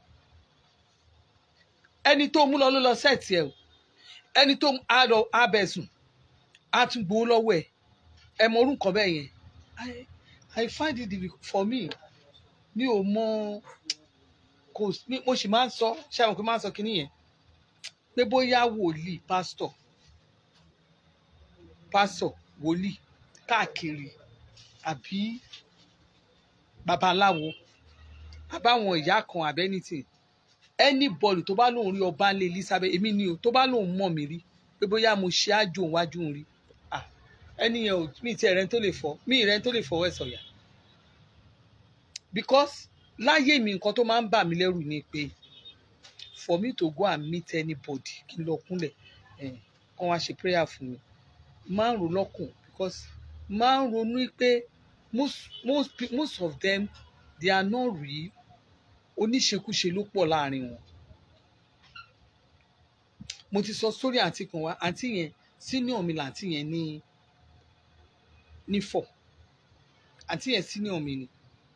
ẹni tó mú lọ ló lọ sẹ́ẹ̀tì ẹ̀ o ẹni tó àlọ abẹ̀sùn á tún gbowó lọ́wọ́ ẹ̀ ẹ mọ orúkọ bẹ́ẹ̀ yẹn I I find it difficult for me mi ò mọ kò mo sì máa ń sọ ṣé àwọn kò máa ń sọ kinní yẹn pé bóyá wòlíì pásítọ̀ pásítọ̀ wòlíì káàkiri àbí babaláwo àbáwọn ìyá kan àbí anything anybody tó bá lóun rí ọba ńlẹ Elizabeth èmi ni o tó bá lóun mọ̀ mí rí pé bóyá mo ṣe àjò wájú ń rí ah ẹni yẹn ò mí ti ẹ̀rẹ́ tó lè fọ́ mí ìrẹ́ tó lè fọwọ́ ẹ̀ sọ̀yà because láyé mi nǹkan tó máa ń bà mí lẹ́rù ni pé for me to go and meet anybody kí n lọ kúnlẹ̀ kàn wá ṣe prayer fún mi máa ń ro lọ́kàn because máa ń ronú pé most most most of them they are not real oníṣekúṣe ló pọ̀ láàrin wọn mo ti sọ sórí àǹtí kan wá àǹtí yẹn senior mi làǹtí yẹn ní ní fọ àǹtí yẹn senior mi ni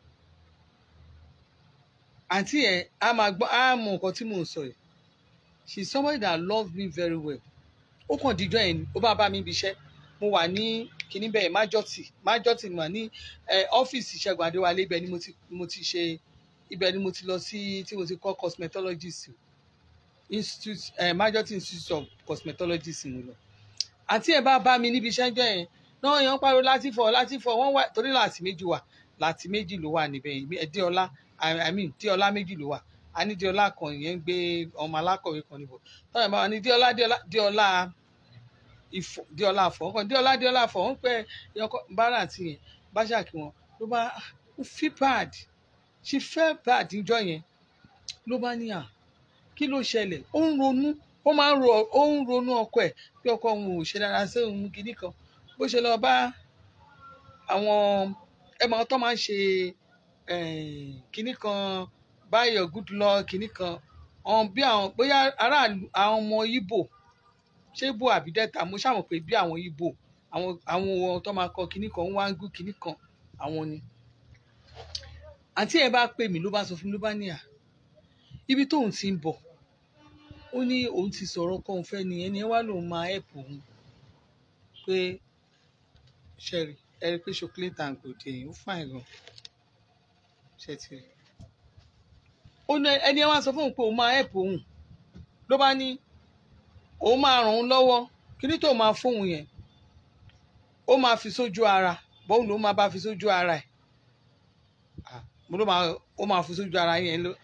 àǹtí yẹn a máa gbọ́ a mọ nǹkan tí mò ń sọ yìí she is somebody that loves me very well ó kàn díjọ́ ẹ̀ ó bá bá mi ibi iṣẹ́ mo wà ní kíní bẹ́ẹ̀ májọ́tì májọ́tì mo wà ní ọ́fíìsì Ṣẹ́gun Adéwálé ibẹ̀ ni mo ti mo ti ṣe ibẹ̀ ni mo ti lọ sí tí mo ti kọ́ cosmetologist institute májọ́tì institute of cosmetologist mo lọ àti ẹ̀ bá bá mi níbi iṣẹ́ jọ yẹn náà yẹn ń pariwo láti fọ láti fọ wọ́n wà torí láti méjì wà láti méjì ló wà níbẹ̀ Díọlá i mean Díọlá méjì ló wà a ní Díọlá kan yẹn ń gbé ọmọ alákọ̀wé kan níbọ̀ táwọn ìbára ní Díọlá Díọlá Díọlá ìfọ̀ Díọlá àfọ̀ kan Díọlá Díọlá àfọ̀ wọ́n pẹ́ yọkọ bára àti yẹn bá ṣàkí wọn ló bá feel bad she felt bad níjọ́ yẹn ló bá ní à kí ló ṣẹlẹ̀ ó ń ronú ó máa ń ro ó ń ronú ọkọ ẹ̀ pé ọkọ òun ò ṣe dára sí òun kìíní kan bó ṣe lọ bá àwọn ẹmọ tó máa ń ṣe kìíní kan báyọ̀ good luck kìíní kan ọ̀hún bí àwọn bóyá aráàlú àwọn ọmọ Ìgbò ṣé Ìgbò àbí Delta mo ṣàmọ̀ pé bí àwọn Ìgbò àwọn àwọn ohun tó máa kọ kìíní kan wá ń gún kìíní kan àwọn ni àǹtí ẹ bá pè mí ló bá sọ fún mi ló bá ní à ibi tóun ti ń bọ̀ ó ní òun ti sọ̀rọ̀ kọ́ òun fẹ́ ni ẹni ẹ wá lòun máa help òun pé ṣẹ́rí ẹ rí pé chocolate and gold yẹn ó fine gan ṣe ti rí ó ní ẹni ẹ wá sọ fún òun pé òun máa help òun ló bá ní òun máa ràn òun lọ́wọ́ kí ní tó máa fóun yẹn ó máa fi sójú ara bọ́ọ̀lù ó máa bá fi sójú ara ẹ̀ mo ló máa ó máa fi sójú ara yẹn ló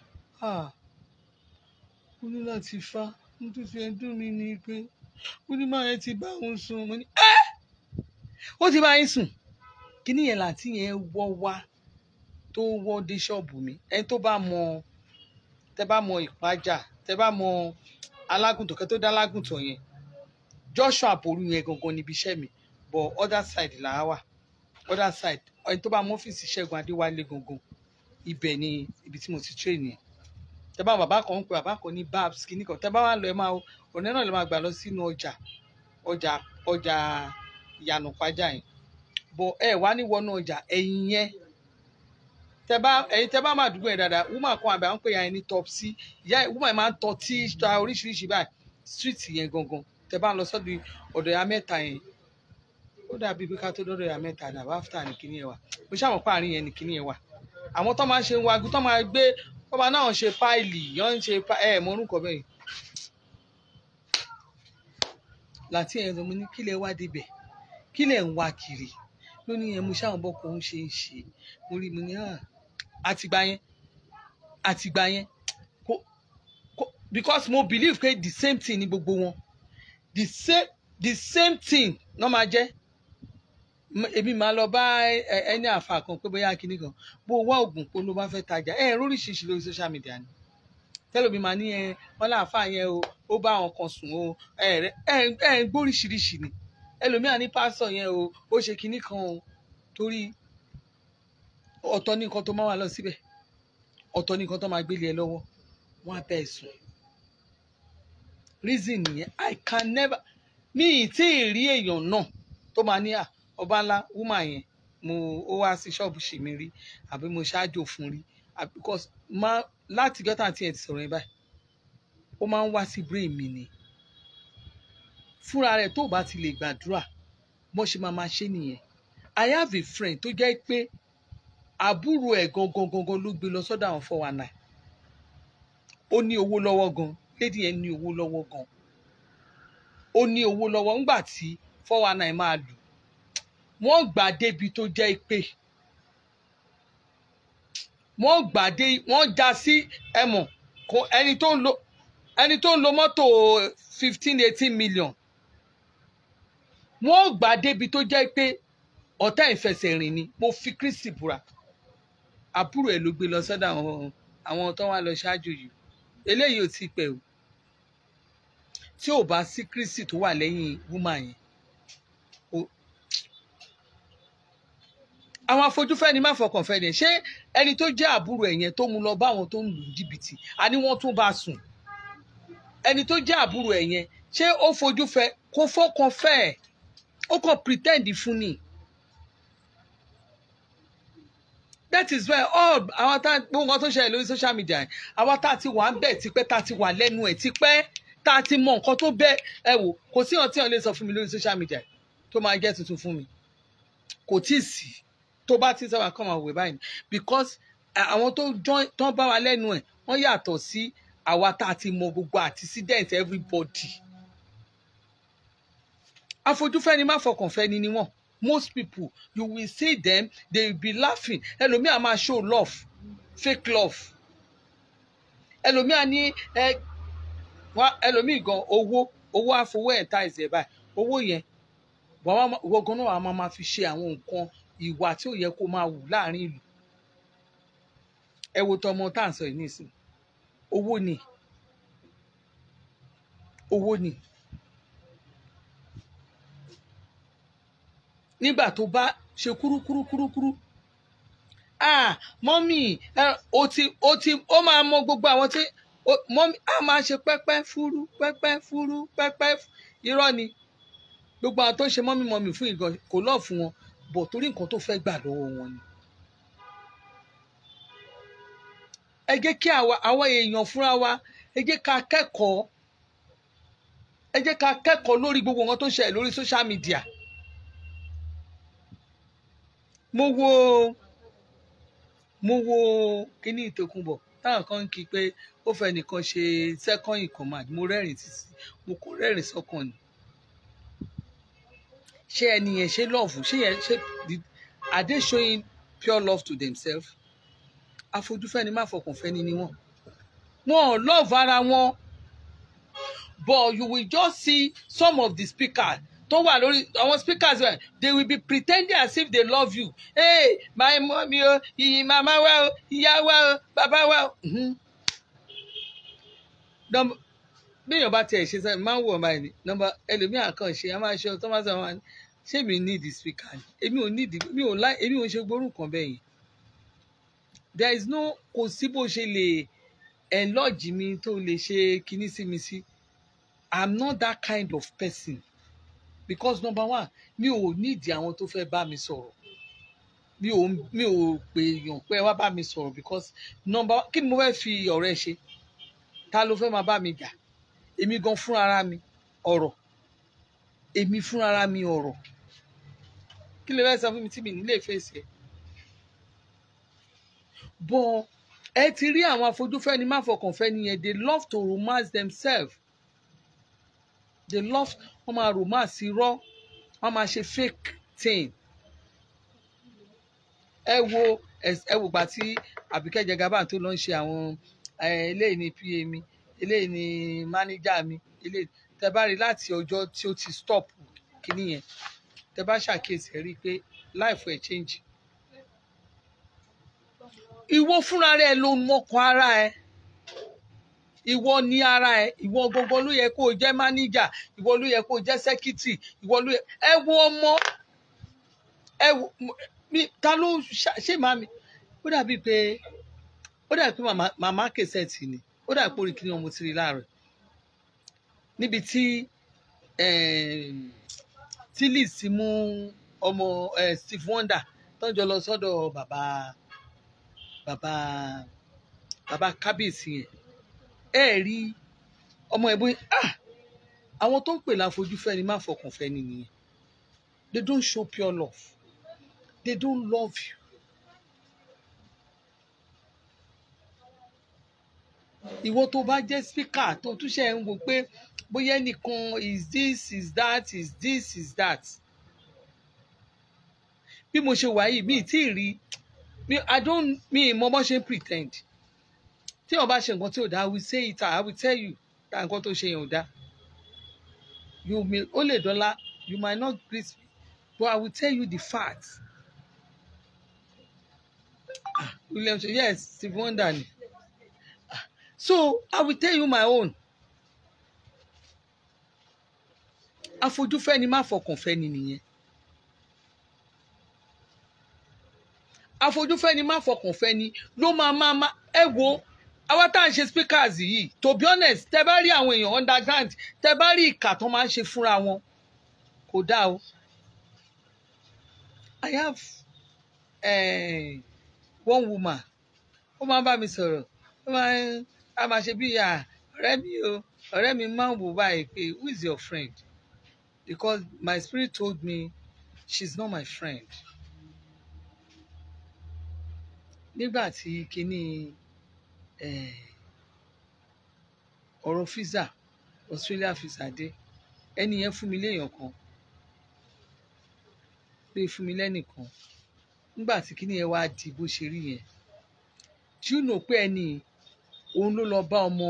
ó ní láti fa mo tún fi ẹdún mi ní pé ó ní máa yẹn ti bá òun sùn mo ní ẹ́ ó ti bá yín sùn kí nìyẹn láti yẹn wọ́ wá tó wọ́ dé ṣọ́ọ̀bù mi ẹni tó bá mọ tẹ bá mọ ìpájà tẹ bá mọ alágùntàn kẹ tó dá alágùntàn yẹn Joshua àpòrú yẹn gangan níbi iṣẹ́ mi but other side là á wà other side ẹni tó bá mọ ọ́fíìsì Ṣẹ́gun Adéwálé gangan ibẹ̀ ni ibi tí mo ti train yẹn tẹ bá bàbá kan ń pe bàbá kan ní babs kìíní kan tẹ bá wà lọ ẹ máa ọ̀nà náà lè máa gbà lọ sínú ọjà ọjà ọjà ìyànà pàjá yẹn bọ ẹ wá ní wọnú ọjà ẹ̀yìn yẹn tẹ bá ẹ̀yin tẹ bá máa dùgbò yẹn dáadáa woman kan àbẹ àwọn pè yàn ní top sí ìyá woman yẹn máa ń tọ tí ta oríṣiríṣi báyìí street yẹn gangan tẹ bá ń lọ sọ́dọ̀ ọ̀dọ̀ ya mẹ́ta yẹn ó dàbí pé ká tó dọ́dọ̀ ya mẹ́ta ní àbá after ní kíní yẹn wà mo ṣàmọ̀ pé àárín yẹn ní kíní yẹn wà àwọn tó máa ń ṣe wagu tó máa gbé ọba náà ṣe páìlì yọ́n ń ṣe ẹ mọ orúkọ bẹ́ẹ̀ láti ẹ̀ mo ní kílẹ̀ wá débẹ̀ kílẹ̀ ń wá kiri lónìí yẹn mo ṣàwọn bọ́kọ̀ ń ṣe ń ṣe mo rí mo ní hàn àtìgbà yẹn àtìgbà yẹn kò kò because mo believe pé the same thing ni gbogbo wọn the same the same thing náà máa jẹ́ èmi máa lọ bá ẹni àfa kan pé bóyá kíní kan bó wá oògùn kó ló bá fẹ́ tajà ẹ lóríṣiríṣi lórí social media ni tẹlomi máa ní ẹ wọn láàfà yẹn o ó bá àwọn kan sùn o ẹ ẹ ẹ gbóríṣiríṣi ni ẹlòmíà ní pásọ yẹn o ó ṣe kíní kan o torí ọ̀tọ̀ ní nǹkan tó máa wà lọ síbẹ̀ ọ̀tọ̀ ní nǹkan tó máa gbélé ẹ lọ́wọ́ wọn á bẹ ẹ sùn reason nìyẹn I can never mi ì tí ì rí èèyàn náà tó máa ní à ọba ńlá wúmà yẹn mo ó wá sí ṣọ́ọ̀bù ṣì mí rí àbí mo ṣáájò fún rí because má láti gọ́tà tí ẹ ti sọ̀rọ̀ yẹn báyìí ó máa ń wá sí brain mi ni fúnra rẹ̀ tó bá ti lè gbàdúrà bó ṣe máa máa ṣe nìyẹn I have a friend tó jẹ́ pé àbúrò ẹ̀ gangan gangan ló gbé lọ sọ́dọ̀ àwọn four one nine ó ní owó lọ́wọ́ gan lady yẹn ní owó lọ́wọ́ gan ó ní owó lọ́wọ́ ńgbà tí four one nine máa lù wọ́n gbà débi tó jẹ́ pé wọ́n gbà dé wọ́n já sí ẹ̀mọ̀ kò ẹni tó ń lo ẹni tó ń lo mọ́tò fifteen eighteen million wọ́n gbà débi tó jẹ́ pé ọ̀tá ìfẹsẹ̀ rìn ni mo fi Kristi búra àbúrò ẹ̀ ló gbé lọ sọ́dọ̀ àwọn àwọn tó wá lọ ṣáájú yìí eléyìí ò tí pẹ́ o tí ò bá sí Kristi tó wà lẹ́yìn woman yẹn àwọn afojúfẹ́ni má fọkàn fẹ́ ni ṣé ẹni tó jẹ́ àbúrò ẹ̀ yẹn tó mú lọ bá àwọn tó ń lù jìbìtì àní wọ́n tún bá sùn ẹni tó jẹ́ àbúrò ẹ̀ yẹn ṣé ó fojú fẹ́ kó fọkàn fẹ́ ẹ̀ ó kàn pretend fún ni that is why all àwọn tá gbogbo nǹkan tó ṣẹlẹ̀ lórí social media àwọn tá ti wà ń bẹ̀ tipẹ́ tá ti wà lẹ́nu ẹ̀ tipẹ́ tá a ti mọ nǹkan tó bẹ́ ẹ wò kò sí ọtí ọ̀ lè sọ fún mi lórí social media tó máa jẹ́ tuntun fún mi kò tí ì sí tó bá ti sábà kọ́ máa wẹ̀ báyìí because àwọn tó tán bá wa lẹ́nu ẹ̀ wọ́n yàtọ̀ sí àwa tá a ti mọ gbogbo antecedent everybody afojúfẹ́ni má fọkànfẹ́ni ni wọ́n most people you will see them they will be laughing ẹlòmíà máa show love fake love ẹlòmíà ní ẹ ẹlòmíì gan owó owó àfowó ẹ̀ ta ẹ̀sẹ̀ báyìí owó yẹn wọ́n gan náà máa fi ṣe àwọn nǹkan ìwà tí ò yẹ kó máa wù láàrin ìlú ẹ wo tọmọ tá à ń sọ yìí nísìn owó ni owó ni nígbà tó bá ṣe kúrúkúrúkúrúkúrú ah mọ́mì ẹ o ti o ti ó máa mọ gbogbo àwọn tí mọ́mì á máa ṣe pẹ́pẹ́ fúrú pẹ́pẹ́ fúrú pẹ́pẹ́ irọ́ ni gbogbo àwọn tó ń ṣe mọ́mì mọ́mì fún ìgàn kò lọ́ọ̀ fún wọn bọ̀ torí nǹkan tó fẹ́ gbà lọ́wọ́ wọn ni. ẹ jẹ́ kí àwọn èèyàn fúnra wa ẹ jẹ́ ká kẹ́kọ̀ọ́ ẹ jẹ́ ká kẹ́kọ̀ọ́ lórí gbogbo nǹkan tó ń ṣẹlẹ̀ lórí social media. mo wo mo wo kíní ìtòkùnbọ̀ táwọn kan ń kí pé ó fẹ́ nìkan ṣe second in command mo rẹ́rìn títí mo kò rẹ́rìn sọ́kàn ni. ṣé ẹni yẹn ṣe love ṣé yẹn ṣe are they showing pure love to themselves? afojúfẹ́ni má fọkànfẹ́ni ni wọ́n wọn ò love ara wọn but you will just see some of the speakers tó wà lórí àwọn speakers well, they will be pretending as if they love you hey my mommy o ìyí mama wa o ìyá wa o bàbá wa o. bí èèyàn bá tiẹ̀ ṣe sẹ́yìn máa ń wọ̀ máa ní nọ́mbà ẹlòmíràn kan ṣe a máa ṣe ọtọ́ máa sọ wọn ṣé mi need the speaker èmi ò need èmi ò láì èmi ò ṣe gbórùn bẹ́ẹ̀ yẹn there is no kò sí bó ṣe lè enlarge mi tó lè ṣe kinní sí mi sí I'm not that kind of person because number one mi ò need àwọn tó fẹ́ bá mi sọ̀rọ̀ mi ò mi ò pè èèyàn pé wá bá mi sọ̀rọ̀ because number one kí ni mo fẹ́ fi ọ̀rẹ́ ṣe ta ló fẹ́ máa bá mi jà èmi gan fún ara mi ọ̀rọ̀ èmi fún ara mi ọ̀rọ̀ kí lè fẹ́ sọ fún mi tí mi nílé fèsì ẹ̀ bọ́ ẹ ti rí àwọn afojúfẹ́ni má fọkànfẹ́ni yẹn they love to romance themselves they love wọ́n máa romance irọ́ wọ́n máa ṣe fake thing ẹ wo ẹ wo gbà tí Àbíkẹ́ Jagaban tó lọ ń ṣe àwọn eléyìí ní pa mi eléyìí ní mánéjà mi eléyìí tẹ bá rí láti ọjọ́ tí ó ti stop kíní yẹn tẹ bá ṣàkíyèsí ẹ rí i pé life ẹ change ìwọ fúnra rẹ ló mọkàn ara ẹ ìwọ ní ara ẹ ìwọ gbogbo ló yẹ kó o jẹ mánéjà ìwọ ló yẹ kó o jẹ sẹkítì ìwọ ló yẹ ẹ wo ọmọ ẹ wo mi ta ló ṣe máa mi ó dàbí pé ó dàbí pé màmá màmá kẹsẹ̀tì ni ó dàbí pé orí kí ni ọmọ ti rí láàárọ̀ níbi tí tí Liz mú ọmọ Steve Wonder tọ́jọ́ lọ sọ́dọ̀ bàbá bàbá bàbá kábíyèsí yẹn ẹ rí ọmọ ẹ bóyá ah àwọn tó ń pè láfojúfẹ́ni má fọkànfẹ́ni nìyẹn they don't show pure love they don't love you. ìwọ tó bá jẹ́ speaker tó túnṣe ń wò pé bóyá ẹnìkan is this is that is this is that bí mo ṣe wà yìí mi ì tí ì rí mi I don't mi ì mọ bó ṣe ń pretend tí o bá ṣe nǹkan tí ò dáa I will say it I will tell you that nǹkan tó ṣe yẹn ò dáa you may ó lè dọ́là you might not greet me but I will tell you the fact ah William say yes Steve Wonder ni ah so I will tell you my own afojúfẹ́ni má fọkànfẹ́ni nìyẹn afojúfẹ́ni má fọkànfẹ́ni ló máa máa má ẹ wo àwa tá à ń ṣe speakers yìí to be honest tẹ bá rí àwọn èèyàn underground tẹ bá rí ìkà tó máa ń ṣe fúnra wọn kò dáa o I have uh, one woman ó máa ń bá mi sọ̀rọ̀ ó máa ń a máa ṣe bí ìyá ọ̀rẹ́ mi o ọ̀rẹ́ mi máa ń wò báyìí pé who is your friend because my spirit told me she's not my friend. nígbà tí kinní ọ̀rọ̀ visa Australia visa dé ẹni yẹn fún mi léèyàn kan pé fún mi lẹ́nìkan nígbà tí kinní yẹn wá di bó ṣe rí yẹn tí ó nù pé ẹni òun ló lọ bá ọmọ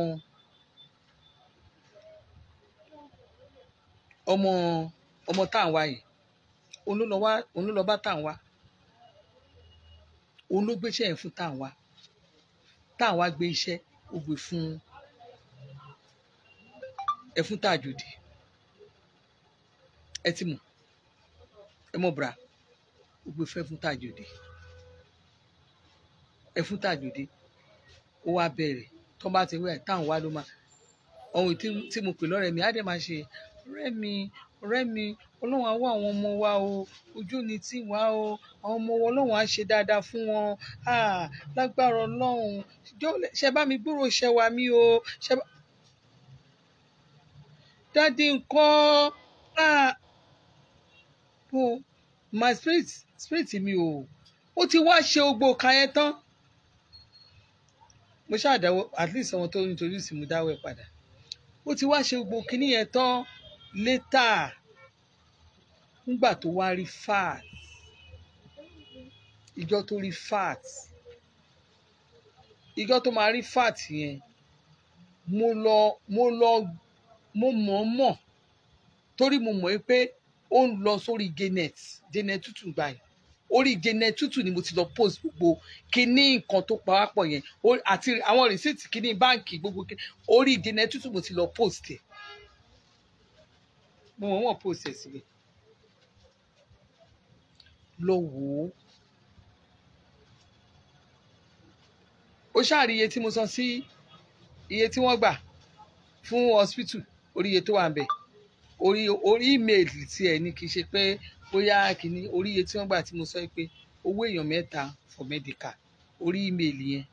ọmọ ọmọ tá à ń wá yìí òun ló lọ wá òun ló lọ bá tá à ń wá òun ló gbéṣẹ́ yẹn fún tá à ń wá tá à ń wá gbé iṣẹ́ ó gbé fún ẹ fún Tajudi ẹ ti mọ̀ ẹ mọ̀ bra ó gbé fẹ́ fún Tajudi ẹ fún Tajudi ó wá bẹ̀rẹ̀ tó bá ti wẹ̀ tá à ń wá ló máa ohun tí mo pè lọ́rẹ́ mi á dẹ̀ máa ṣe ọ̀rẹ́ mi ọ̀rẹ́ mi ọlọ́run á wá àwọn ọmọ wa o ojú ni tí wá o àwọn ọmọ wa ọlọ́run á ṣe dáadáa fún wọn lágbára ọlọ́run ṣe bá mi gbúrò ṣe wa mí o ṣe bá dádì nǹkan o my spirit spirit mi o ó ti wá ṣe ogbó kan yẹn tán mo ṣáà dáwọ́ at least àwọn tó nítorí sì mú dáwọ́ ẹ̀ padà ó ti wá ṣe gbogbo kinní yẹn tán létà nígbà tó wá rí fat ìjọ tó rí fat ìjọ tó máa rí fat yẹn mo lọ mo lọ mo mọ̀ mọ̀ torí mo mọ̀ pé ó ń lọ sórí Janet Janet tútù gbà yìí orí Janet tútù ni mo ti lọ post gbogbo kinní nǹkan tó pawápọ̀ yẹn àti àwọn rìsíìtì kinní báǹkì gbogbo orí Janet tútù mo ti lọ post ẹ̀ mo mọ̀ wọ́n post ẹ̀ sílẹ̀ lọ wò ó ó ṣáàrí iye tí mo san sí iye tí wọ́n gbà fún hospital orí iye tó wà ń bẹ̀ orí orí ímeèlì tí ẹ ní kì í ṣe pé bóyá kìíní orí iye tí wọ́n gbà tí mo sọ pé owó èèyàn mẹ́ta for medical orí ímeèlì yẹn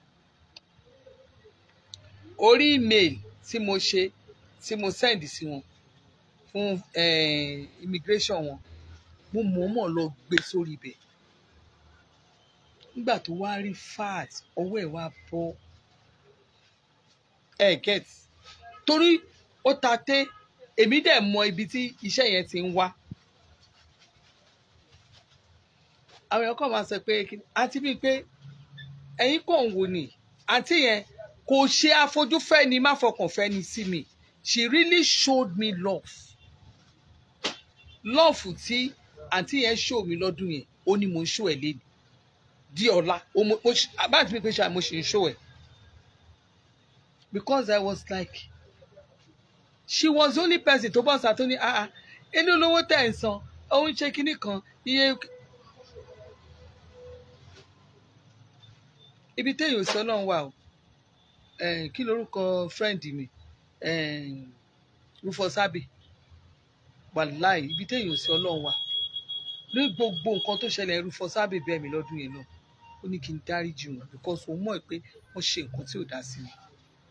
orí ímeèlì tí mo ṣe tí mo send sí wọn fún immigration wọn mo mọ̀ọ́mọ̀ lọ gbé sórí ibẹ̀ nígbà tó wá rí fat ọwọ́ ẹ̀ wá bọ́ ẹ̀ get torí ó ta té èmi dẹ̀ mọ ibi tí iṣẹ́ yẹn ti ń wá àwọn èèyàn kàn máa sọ pé àti bíi pé ẹ̀yin kàn ń wò ní àǹtí yẹn kò ṣe àfojúfẹ́ni má fọkànfẹ́ni sí mi she really showed me love love tí àǹtí yẹn show mi lọ́dún yẹn ó ní mo ń show ẹ̀ lẹ́nu di ọ̀la àbáàtì mi pé ṣe mo ṣe ń show ẹ̀ because I was like she was the only person tó bọ́ sá tó ní ah ah inú olówó tẹ̀ ń san òun ṣe kinní kan iye ibi téèyàn sọ náà wà o kí lorúkọ friend mi Rufus Abbey wàláì ibi téèyàn sọ náà wà ní gbogbo nǹkan tó ṣẹlẹ̀ Rufus Abbey bẹ́ẹ̀ mi lọ́dún yẹn náà ó ní kí n dáríjì wọn because òun mọ̀ pé wọ́n ṣe nǹkan tí ò dá sí mi.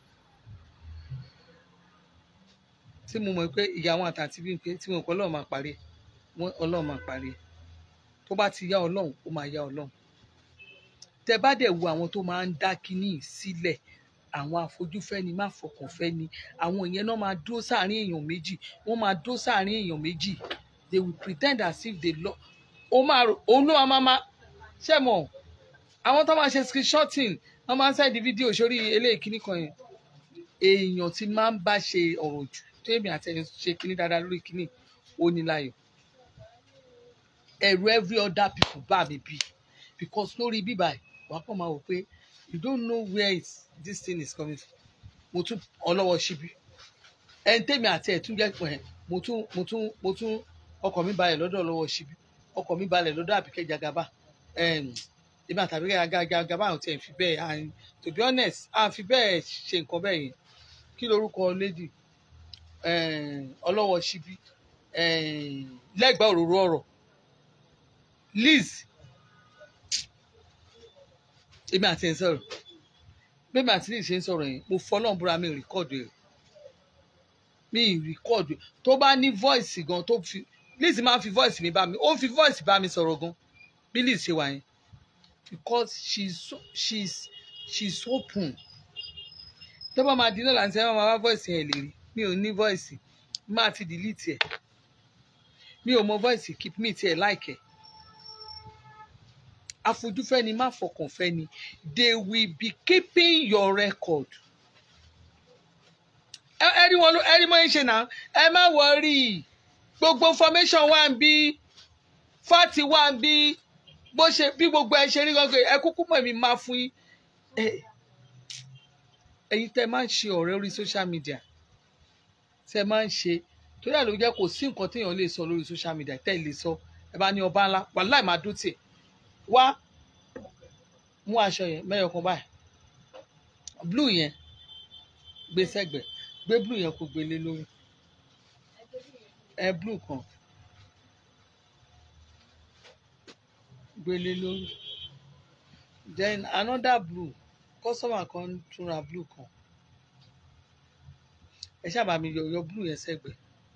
tí mo mọ̀ pé ìyá wọn àtàtì bí pé tí mo kọ́ ọlọ́run máa parí ẹ̀ wọ́n ọlọ́run máa parí ẹ̀ tó bá ti yá ọlọ́run ó máa yá ọlọ́run. tẹ bá dẹ̀ wo àwọn tó máa ń dá kínní sílẹ̀ àwọn àfojúfẹ́ni má fọkànfẹ́ni àwọn ìyẹn náà máa dúró sáàrin èèyàn méjì wọ́n máa dúró sáàrin èèyàn méjì they will pretend as if they love ó máa òun ló máa máa ṣe mọ̀ àwọn tó máa ṣe screenshotting wọ́n máa ń sẹ́ẹ̀dì fídíò sórí eléyìí kíní kan yẹn èèyàn tí máa ń bá ṣe ọ̀rọ̀ jù tèmi àti ẹni ṣe kíní dáadáa lórí kíní Oníláyọ̀ ẹ̀rù every other people bá mi bí because lórí bíbá ẹ̀ wàá kàn máa wò pé you don't know where it's, this thing is coming from mo tún ọlọ́wọ́ síbí ẹni tèmi àti ẹ̀ tún jẹ́ pẹ̀ mo tún mo tún mo tún ọkọ̀ mi balẹ̀ lọ́dọ̀ ọlọ́wọ́ síbí ọkọ̀ mi balẹ̀ lọ́dọ̀ Àbíkẹ́ Jagaba ìbá tàbí Jagaba àwọn tí ẹ̀ fi bẹ́ẹ̀ and to be honest à fi bẹ́ẹ̀ ṣe nǹkan bẹ́ẹ̀ yẹn kí lorúkọ lady ọlọ́wọ́ síbí lẹ́gbàá òróró ọ̀rọ̀ Liz èmi àti ẹ̀ ń sọ̀rọ̀ bẹ́ẹ̀ àti Liz ṣe ń sọ̀rọ̀ yẹn mo fọlọ́n búra mi rìkọ́ọ̀dù ẹ̀ mi record tó bá ní voice gan tó fi Lizzy máa fi voice mi bá mi ó fi voice bá mi sọ̀rọ̀ gan bí Lizzy ṣe wà yẹn because she's so, she's she's open tó bá máa di náà láti ẹ máa wá voice yẹn lè rí mi ò ní voice máa ti delete ẹ mi ò mọ voice keep me tiẹ̀ like ẹ àfojúfẹ́ ni má fọkàn fẹ́ ni they will be keeping your record. ẹni wọn ló ẹni mọ́ ń ṣe náà ẹ má wọrí gbogbo information wà ń bí fati wà ń bí bó ṣe bí gbogbo ẹ ṣe rí gọ́gọ́ ẹ kúkú mọ̀ mi máa fún yín ẹ̀yin tẹ́ máa ń ṣe ọ̀rẹ́ orí social media tẹ́ máa ń ṣe torí ẹ̀ ló jẹ́ kò sí nǹkan téèyàn lè sọ lórí social media tẹ́ ẹ lè sọ ẹ bá ní ọba ńlá wàláì máa dún tì wá mú aṣọ yẹn mẹ́yọ̀ kan báyìí blue yẹn gbé sẹ́gbẹ̀ẹ́ gbé blue yẹn kó gbélé lórí ẹ blue kan gbélé lórí then another blue customer kan tún ra blue kan ẹ ṣáà mi yọ yọ blue yẹn sẹ́gbẹ̀ẹ́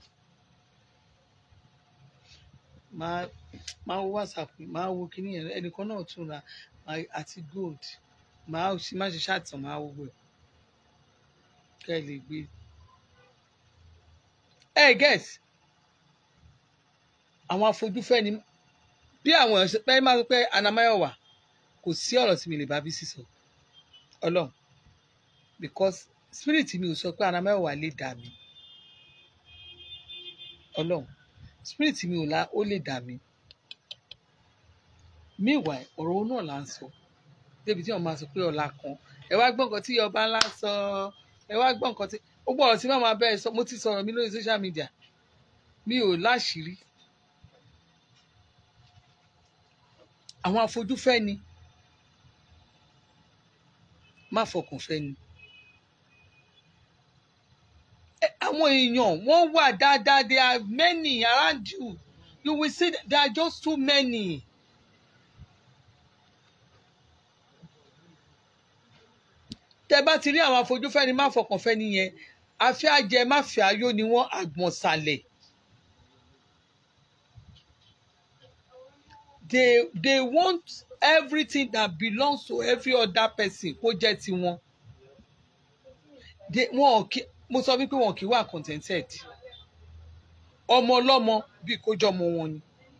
máa máa wo whatsapp máa wo kíní yẹn ẹnìkan náà tún ra àti gold máa ṣe má ṣe ṣàtàn máa wo wẹ̀ kẹ́ ẹ lè gbé ẹ guess àwọn afojúfẹ́ ni bí àwọn èèyàn pẹ́ máa ń pẹ́ Anamáyọ̀wá kò sí ọ̀rọ̀ tí mi lè bá bí sísọ ọlọ́run because spirit mi ò sọ pé Anamáyọ̀wá lè dà mí ọlọ́run spirit mi ò la ó lè dà mí meanwhile ọ̀rọ̀ náà là ń sọ débi tí wọ́n máa sọ pé ọ̀la kan ẹ wá gbọ́ nǹkan tí ọba ńlá sọ ẹ wá gbọ́ nǹkan tí ó gbọ́ ọ̀rọ̀ tí màmá bẹ́ẹ̀ sọ mo ti sọ̀rọ̀ mi lórí social media mi ò láṣìírí àwọn afojúfẹ́ ni má fọkàn fẹ́ ni àwọn èèyàn wọ́n wà dáadáa there are many around you you will see there are just too many. tẹ́ bá ti rí àwọn afojúfẹ́ ni má fọkàn fẹ́ nìyẹn afẹ́ ajẹ má fẹ́ ayọ̀ ni wọ́n àgbọ̀nsálẹ̀. They they want everything that belongs to every other person kó jẹ́ tiwọn. They wọn kì mo sọ wípé wọn kì í wà contented. Ọmọ ọlọ́mọ bí kó jẹ́ ọmọ wọn ni.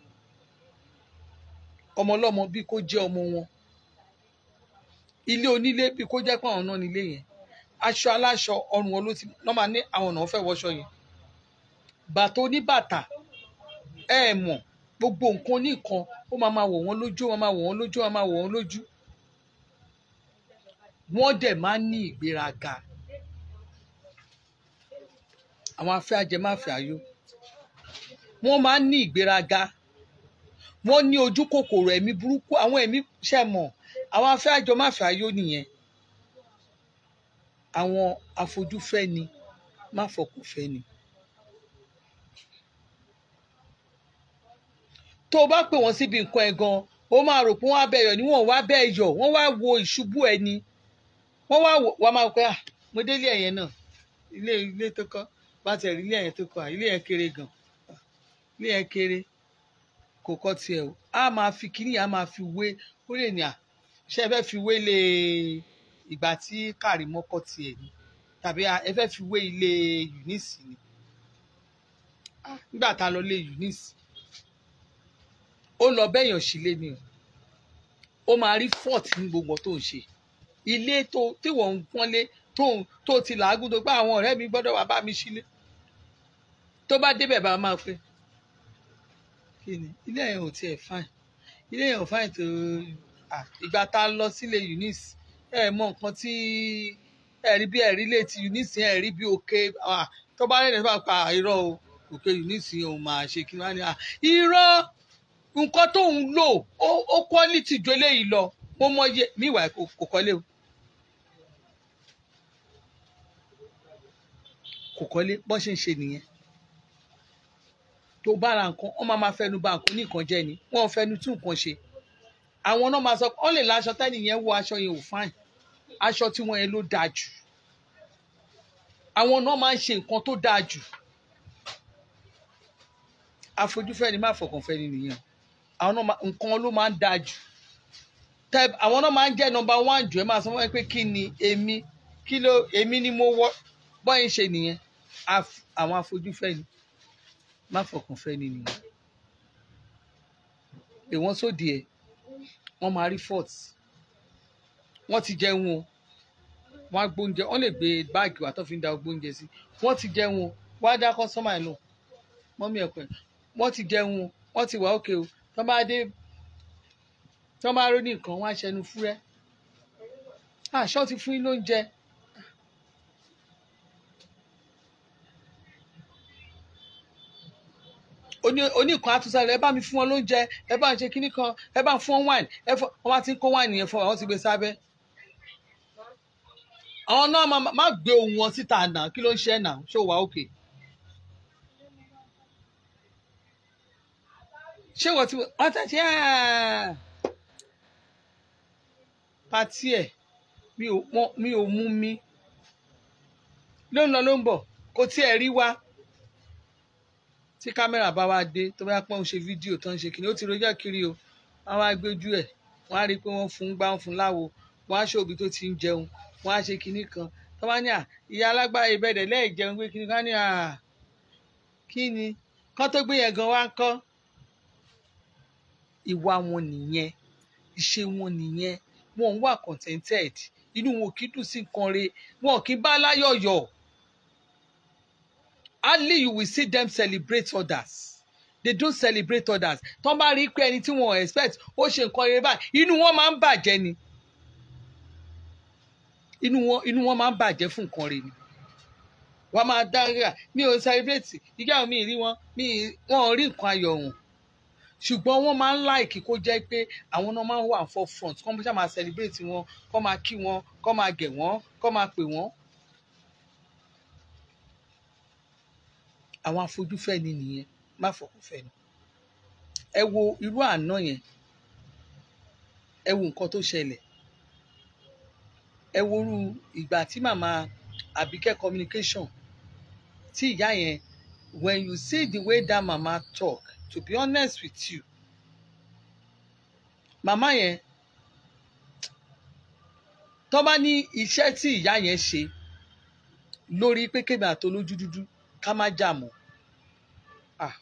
Ọmọ ọlọ́mọ bí kó jẹ́ ọmọ wọn. Ilé onílé bí kó jẹ́ pé àwọn náà nílé yẹn. Aṣọ aláṣọ ọrùn wọn ló ti lọ́ máa ní àwọn náà fẹ́ wọṣọ yẹn. Bàtà oníbàtà ẹ mọ̀ gbogbo nǹkan oníkan ó máa máa wọ̀ wọ́n lójú wọ́n máa wọ̀ wọ́n lójú wọ́n máa wọ̀ wọ́n lójú. Wọ́n dẹ̀ máa ń ní ìgbéraga. Àwọn afẹ́ ajẹmáfẹ́ ayọ̀ wọ́n máa ń ní ìgbéraga. Wọ́n ní ojú kòkòrò ẹ̀mí burúkú àwọn ẹ̀mí ṣẹ̀ mọ̀ àwọn afẹ́ ajẹmáfẹ́ ayọ̀ nìyẹn. Àwọn afojúfẹ́ ni má fọkàn fẹ́ ni. Tó o bá pè wọ́n síbi nǹkan ẹ̀ gan ó máa rò pé wọ́n á bẹ̀ yọ̀ ni wọ́n wá bẹ̀ yọ̀ wọ́n wá wo ìṣubú ẹni wọ́n wá wò wá máa pẹ́ à mo délé ẹ̀yẹn náà ilé ilé tó kọ́ bá tẹ̀ rí ilé ẹ̀yẹn tó kọ́ à ilé yẹn kéré gan ilé yẹn kéré kò kọ́ tiẹ̀ o á máa fi kíní á máa fi wé ó lè ní à ṣé ẹ fẹ́ fi wé lé ìgbà tí Kàrímọ́ kọ́ tiẹ̀ ni tàbí ẹ fẹ́ fi wé ilé Eunice ni nígbà tá a lọ lé Eunice ó lọ bẹ́yàn sílé ni o ó máa rí fort ní gbogbo tó ń ṣe ilé tó tí wọ́n ń pọ́nlé tó tó ti làágùn tó gbá àwọn ọ̀rẹ́ mi gbọ́dọ̀ wá bá mi sílé tó bá débẹ̀ bá máa pé kí ni ilé yẹn ò tiẹ̀ fine ilé yẹn ò fine tó ìgbà tá a lọ sílé Eunice ẹ mọ nǹkan tí ẹ rí bí ẹ rí létí Eunice ẹ rí bí òkè tó bá rẹ̀ nípa pa irọ́ o òkè Eunice òun máa ṣe kí wọ́n á ní irọ́ nǹkan tó ń lò ó quality ju eléyìí lọ mo mọ iye míwàá kò kọ́lé o kò kọ́lé bọ́n ṣe ń ṣe nìyẹn tó bá ra nǹkan wọ́n máa máa fẹnu bà nǹkan ní nǹkan jẹ́ ni wọ́n fẹnu tún nǹkan ṣe àwọn náà máa sọ pé wọ́n lè láṣọ tẹ́nì yẹn wọ aṣọ yẹn ò fine aṣọ tí wọ́n yẹn ló dáa jù àwọn náà máa ń ṣe nǹkan tó dáa jù. Afojúfẹ́ni má fọkànfẹ́ni nìyẹn. Àwọn náà nǹkan ló máa ń dáa jù. Àwọn náà máa ń jẹ́ nọ́mbà one jù. Ẹ máa sọ fún wọn pé kí ni èmi kí ló èmi ni mo wọ́ bọ́yìn ṣe nìyẹn. Àwọn afojúfẹ́ni má fọkànfẹ́ni nìyẹn. Èwọ́n sódì ẹ̀ wọ́n máa rí fault. Wọ́n ti jẹun o. Wọ́n á gbóúnjẹ wọ́n lè gbé báàgì wá tó fi ń da gbóúnjẹ sí. Wọ́n ti jẹun o. Wọ́n á dá kọ́sọ́mà ẹ̀ lọ. Mọ́mí ẹ̀kọ́ ẹ̀ wọ́n ti jẹun o. Wọ́n ti wà ókè o. Tọ́ bá dé tọ́ bá rò ní nǹkan wọ́n á ṣẹnu fúrẹ́. Àṣọ ti fún yín lóúnjẹ. Oní nǹkan àtúnṣe ẹ bá mi fún wọn lóúnjẹ ẹ bá ń ṣe kinní kan ẹ bá ń fún wọn wine ẹ fọ wọn bá ti ń kó wine yẹn fún wọn ti gbé sábẹ́. Àwọn náà má gbé ohùn wọn síta náà kí ló ń ṣe náà ṣó wà òkè. Ṣé wọ́n ti wọ́n ti ṣe pàtí ẹ̀ mi ò mú mi ló ń lọ ló ń bọ̀ kò tí ẹ̀ rí wá. Tí kámẹ́rà bá wá dé tó bá pọ́n ṣe fídíò tó ń ṣe kìnìún ó ti rojọ́ kiri o wọ́n á gbójú ẹ̀ wọ́n á rí i pé wọ́n fún gbá fún láwo wọ́n á ṣòbí tó ti ń jẹun wọ́n á ṣe kinní kan tó bá ní à ìyá alágbára ìbẹ̀dẹ̀ lẹ́yìn jẹun pé kinní kan ní à kí ni kán tó gbé yẹn gan wá ń kọ́. Ìwà wọn nìyẹn ìṣe wọn nìyẹn wọn ń wà contented inú wọn kì í dùn sí nǹkan rẹ̀ wọn kì í bá láyọ̀yọ̀. Hardly you will see them celebrate others. They don't celebrate others. Tọ́ bá rí pé ẹni tí wọ́n expect ó ṣe nǹkan rere báyìí inú wọn máa ń bàjẹ́ ni. Inú wọn inú wọn máa ń bàjẹ́ fún nǹkan rere ni. Wọ́n máa dára mi ò celebrate ìgbà mi rí wọn mi wọn ò rí nǹkan ayọ̀ wọn. Ṣùgbọ́n wọ́n máa ń like kó jẹ́ pé àwọn náà máa ń wà for front kọ́ máa máa celebrate wọn kọ́ máa kí wọn kọ́ máa gẹ̀ wọ́n kọ́ máa pè wọ́n. Àwọn afojúfẹ́ni nìyẹn má fọkànfẹ́ni. Ẹ wo irú àná yẹn ẹ wo nǹkan tó ṣẹlẹ̀ ẹ wo irú ìgbà tí màmá Àbíkẹ́ communication tí ìyá yẹn when you see the way that mama talk to be honest with you màmá yẹn tó bá ní iṣẹ́ tí ìyá yẹn ṣe lórí pé kébì àtolójú dúdú ká má jà mọ́. Ah,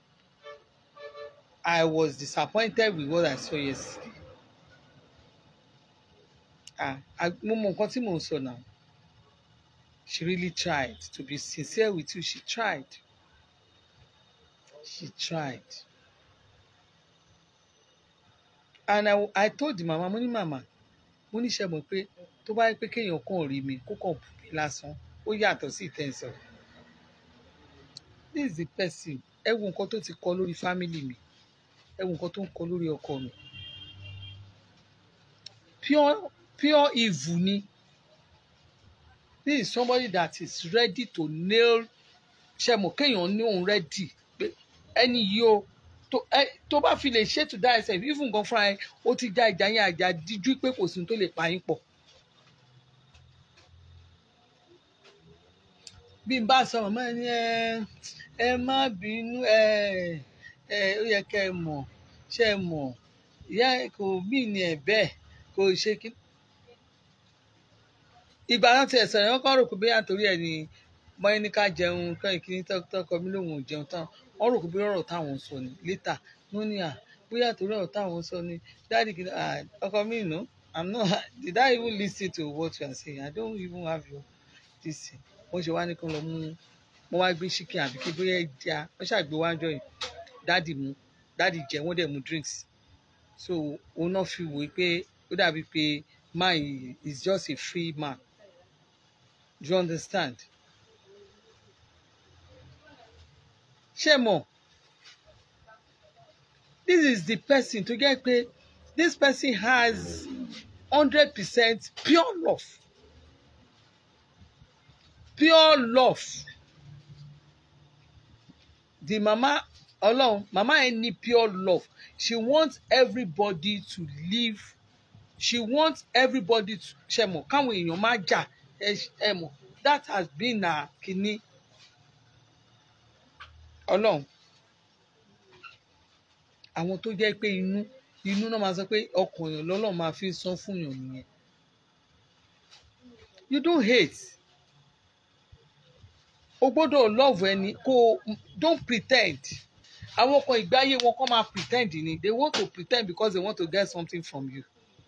I was disappointed with what I saw yesterday. Ah, mo mọ nǹkan tí mò ń sọ now. She really tried to be sincere with you. She tried. She tried. And I, I told the mama, mo ní mama, mo ní ṣe mọ̀ pé tó bá yẹ pé kéèyàn kàn rí mi kó kàn bù mí lásán ó yàtọ̀ sí ìtẹ̀sán. This is the person. Ẹ wo nǹkan tó ti kọ lórí family mi. Ẹ wo nǹkan tó ń kọ lórí ọkọ mi. Pure pure evil ni. This is somebody that is ready to nail. Ṣé mo kéèyàn ní òun ready pé ẹni yìí o tó bá fi lè ṣe to die self even gan fúnra ẹ ó ti já ìjà yẹn àjà díjú pé kò sí tó lè pa yín pọ̀. Bí n bá sọ màmá ẹni ẹ ẹ má bínú ẹ ẹ ó yẹ kẹ́ ẹ mọ̀ ṣé ẹ mọ̀ ìyá kò mí ni ẹ bẹ́ẹ̀ kò ṣe kí. Ìgbà náà ti ẹ̀sán yẹn wọ́n kọ́ rò pé bí àtòrí ẹ̀ ni mọ ẹni ká jẹun kán ìkíní tọkọ mi lòun ò jẹun tán wọ́n rò pé bí ọ̀rọ̀ táwọn sọ ni létà wọ́n ní à bóyá àtòrí ọ̀rọ̀ táwọn sọ ni dáàdì kìí ọkọ mi nù I'm not did I even listen to what you are saying I don't even have your this thing wọ́n ṣe wá ní kán lọ mú mo wá gbé chicken àbí kí bóyá ẹja wọ́n ṣàgbé wájọ yìí dáàdì mú dáàdì jẹ wọ́n dẹ̀ mú drinks so òun náà fi wò pé ó dàbí pé man is just a free man. Do you understand? Ṣé mọ̀? This is the person to get pé this person has hundred percent pure love. Pure love. The mama Ọlọ́run mama ẹ ní pure love. She wants everybody to live. She wants everybody to ṣé mọ̀ káwọn èèyàn má jà ẹ mọ̀ that has been na kini Ọlọ́run. Àwọn tó jẹ́ pé inú inú náà máa sọ pé ọkàn èèyàn lọ́lọ́run máa fi san fún èèyàn nìyẹn. You don't hate. O gbọ́dọ̀ love ẹni kó don't pretend. Àwọn kan ìgbáyé wọn kàn máa pretend ni. They want to pretend because they want to get something from you.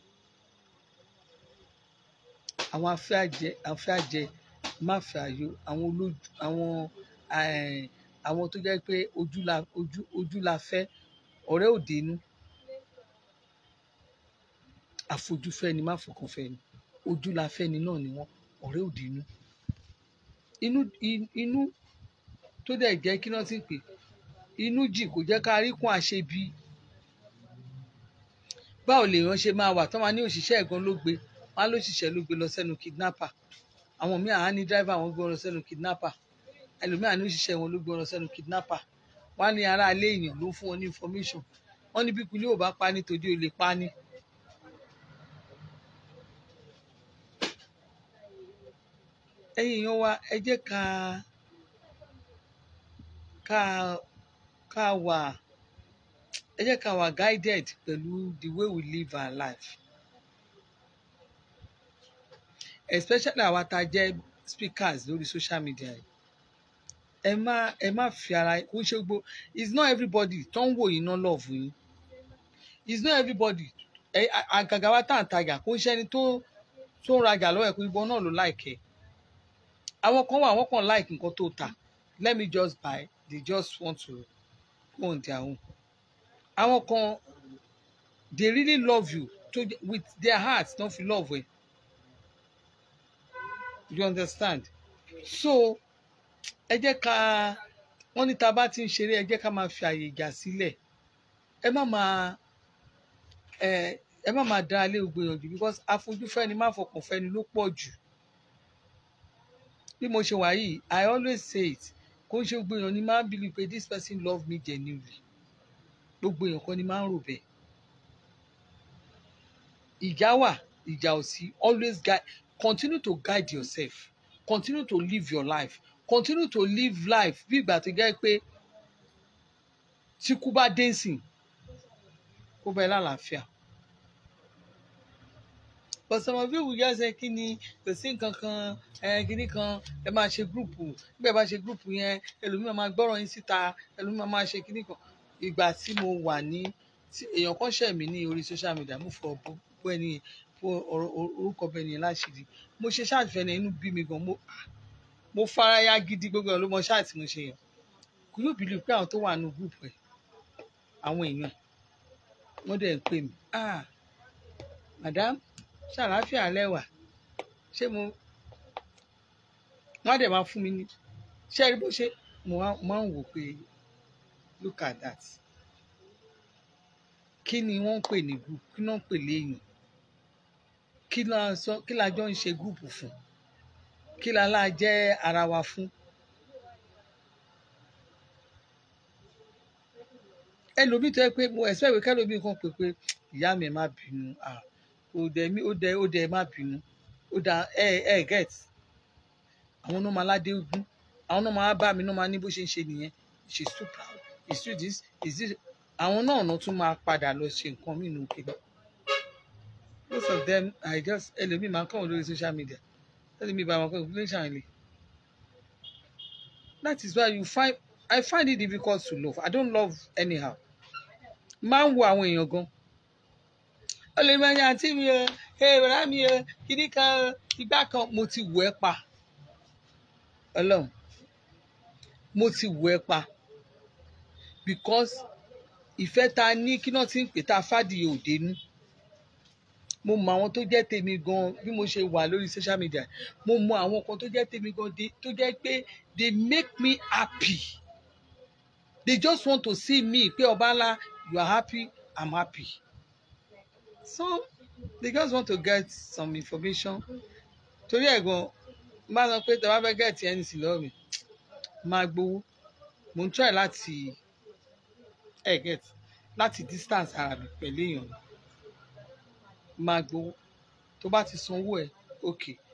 Àwọn afẹ́ àjẹ afẹ́ àjẹ máfẹ́ àyò àwọn olójú àwọn àwọn tó jẹ́ pé ojú la ojú ojú la fẹ́ ọ̀rẹ́ òde inú. Àfojúfẹ́ ni máfọkànfẹ́ ni ojú la fẹ́ ni náà ni wọ́n ọ̀rẹ́ òde inú. Inú inú tó dẹ̀ jẹ́ kí náà ti pè inú jì kò jẹ́ ká rí kún àṣebí. Báwo lèèyàn ṣe máa wà tán máa ní òṣìṣẹ́ ẹ̀gan ló gbé wọn á lóṣìṣẹ́ ló gbé lọ sẹ́nu kidnapper. Àwọn míì á ní driver wọn gbé wọn lọ sẹ́nu kidnapper. Ẹlòmíì á ní òṣìṣẹ́ wọn ló gbé wọn lọ sẹ́nu kidnapper. Wọ́n á ní ará ilé èèyàn ló fún wọn ní information. Wọ́n ní bí kulé ò bá pa ní tòde ò lè pa ní. Ẹ̀yin èèyàn wa ẹ jẹ́ ká ká ká wà ẹ jẹ́ ká wà guided pẹ̀lú the way we live our life. Especially àwa tá jẹ́ speakers lórí social media yìí. Ẹ má ẹ má fi ara kó ṣe gbó it's not everybody tó ń wò yín náà love yín. It's not everybody ẹ àgàgà wa tá à ń tajà kó ṣe ẹni tó tó ń rajà lọ́wọ́ ẹ̀ kó ibọn náà ló like ẹ̀. Àwọn kan wà àwọn kan like nǹkan tó tà let me just buy they just want to go on their own. Àwọn kan they really love you to with their hearts don't feel love ẹ. You understand? So ẹ jẹ́ ká wọ́n ní tá bá ti ń ṣeré ẹ jẹ́ ká máa fi àyè ìjà sílẹ̀. Ẹ má máa ẹ ẹ má máa dá alẹ́ ògbóyànjú because àfojúfẹ́ ni má fọkàn fẹ́ ni ló pọ̀ jù. Bí mo ṣe wà yìí I always say it kó ṣe gbogbo èèyàn ni máa ń believe pé this person love me genuinely. Gbogbo èèyàn kan ni máa ń rò bẹ́ẹ̀. Ìjà wà ìjà ò sí always guide continue to guide yourself continue to live your life continue to live life bí ìgbà tó jẹ́ pé tí kú bá dé sìn kó bẹ́ẹ̀ lálàáfíà. But some of you will just say kí ni kò sí nǹkan kan ẹ kíní kan ẹ máa ṣe gúrùpù nígbà bá ṣe gúrùpù yẹn ẹlòmíràn máa gbọ́rọ̀ yín síta ẹlòmíràn máa ṣe kíní kan. Ìgbà tí mo wà ní èèyàn kan ṣẹ̀ mí ní orí social media mo fọ bọ́ ẹni fún orúkọ bẹ́ẹ̀ ni láṣìírí mo ṣe ṣáàtìfẹ́ ní inú bí mi gan mo mo faraya gidi gbogbo ẹ̀ ló mọ ṣáàtì mo ṣe yàn. Could you believe pé àwọn tó wà nínú gúrùpù ẹ̀ àwọn èèyàn wọ́n dẹ̀ ń pè mí ah madam ṣàlàáfíà lẹ́wà ṣé mo wọ́n á dẹ̀ máa fún mi ní ṣé ẹ rí bó ṣe mo máa ń wò pé look at that kí ni wọ́n ń pè ní group kí ni wọ́n ń pè léèyàn kí la sọ kí la jọ ń ṣe group fún kí la la jẹ́ ara wa fún. Ẹlòmíì tó yẹ pé mo ẹ̀sọ́ ìwé kẹ́lòmíì kan pè pé ìyá mi má bínú ah ó dẹ mí ó dẹ ó dẹ má bínú ó dá ẹ ẹ get àwọn náà máa ládé ogún àwọn náà máa bá mi náà máa ní bó ṣe ń ṣe nìyẹn she is too proud is too this is this àwọn náà náà tún máa padà lọ ṣe nǹkan mí nù kéde. Most of them I just ẹlòmíì máa ń kàn wọ́n lórí social media ẹlòmíì bá wọn kọ́ ìpínlẹ̀ ṣàǹlẹ̀. That is why you find I find it difficult to love I don't love anyhow. Máa ń wo àwọn èèyàn gan. Olùmọ̀ọ́yà àǹtí mi o ẹ̀rọ mi o kìíní kan ìgbà kan mo ti wù ẹ́ pa Ọlọ́run mo ti wù ẹ́ pa because ìfẹ́ ta ní kí náà ti ń pè tá a fàdìyẹ òde nú. Mo mọ àwọn tó jẹ́ tèmi gan bí mo ṣe wà lórí social media mo mọ àwọn kan tó jẹ́ tèmi gan tó jẹ́ pé they make me happy they just want to see me pé Ọbala you are happy I'm happy so they just want to get some information torí ẹ̀ gan bá sọ pé tẹ́wọ́ fẹ́ get ẹni sí lọ́wọ́ mi máa gbowó mo ń try láti ẹ̀ get láti distance ara mi pẹ̀lú èèyàn máa gbowó tó bá ti sanwó ẹ̀ okay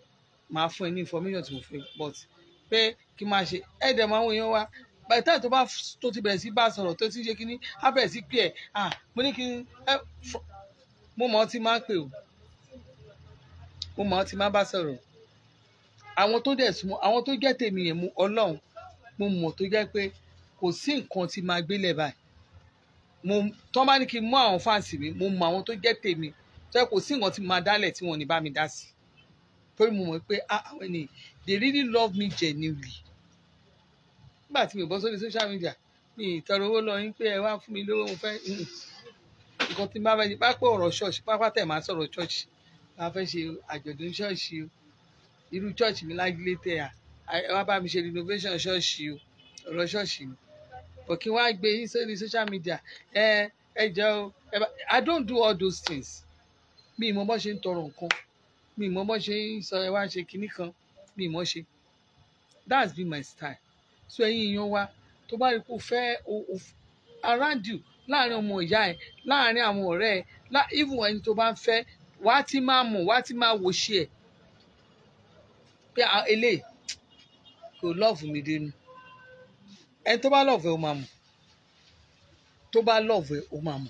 màá fún ẹ ní information tí mo fẹ́ but pé kí n máa ṣe ẹ dẹ̀ mọ àwọn èèyàn wa by the time tó bá tó ti bẹ̀rẹ̀ sí bá sọ̀rọ̀ tó ti ṣe kínní á bẹ̀rẹ̀ sí pé ẹ̀ ah mo ní kí n ẹ mo mọ̀ ọ́ ti máa ń pè o mo mọ̀ ọ́ ti máa bá sọ̀rọ̀ àwọn tó dẹ̀ súnmọ́ àwọn tó jẹ́ tèmi yẹn mú ọlọ́run mo mọ̀ tó jẹ́ pé kò sí nǹkan tí máa gbélé báyìí mo tó bá ní kí n mú àwọn fáǹsì mi mo mọ̀ àwọn tó jẹ́ tèmi tó yẹ kò sí nǹkan tí máa dálẹ̀ tí wọ́n ní bá mi dá sí torí mo mọ̀ pé ah àwọn ènìyàn they really love me genuinely nígbà tí mi ò bọ́ sórí social media mi ìtọrọ owó lọ yín pé ẹ wá fún mi lówó mo fẹ́ nǹkan tí n bá fẹ́ ṣe bá pé ọ̀rọ̀ ṣọ́ọ̀ṣì pápá tẹ̀ máa sọ̀rọ̀ ṣọ́ọ̀ṣì máa fẹ́ ṣe àjọ̀dún ṣọ́ọ̀ṣì o irú ṣọ́ọ̀ṣì mi lágílé tẹ̀ à ẹ wá bá mi ṣe renovation ṣọ́ọ̀ṣì o ọ̀rọ̀ ṣọ́ọ̀ṣì mi but kí n wá gbé yín sórí social media ẹ ẹ jẹ́ o ẹ bá I don't do all those things mi ìmọ̀ bọ́ ṣe ń tọrọ nǹkan mi ìmọ̀ bọ́ ṣe ń sọ ẹ wá ṣe kinní kan mi ìmọ̀ ṣe that's been my style so ẹ̀yin èèyàn wa tó bá rí kó fẹ́ around you láàrin ọmọ ìyá ẹ láàrin àwọn ọ̀rẹ́ ẹ even ẹni tó bá ń fẹ́ wàá ti máa mọ̀ wàá ti máa wò ṣe ẹ̀ pé eléyìí kò lọ́ọ̀fù mi dénú ẹni tó bá lọ́ọ̀fù ẹ ó máa mọ̀ tó bá lọ́ọ̀fù ẹ ó máa mọ̀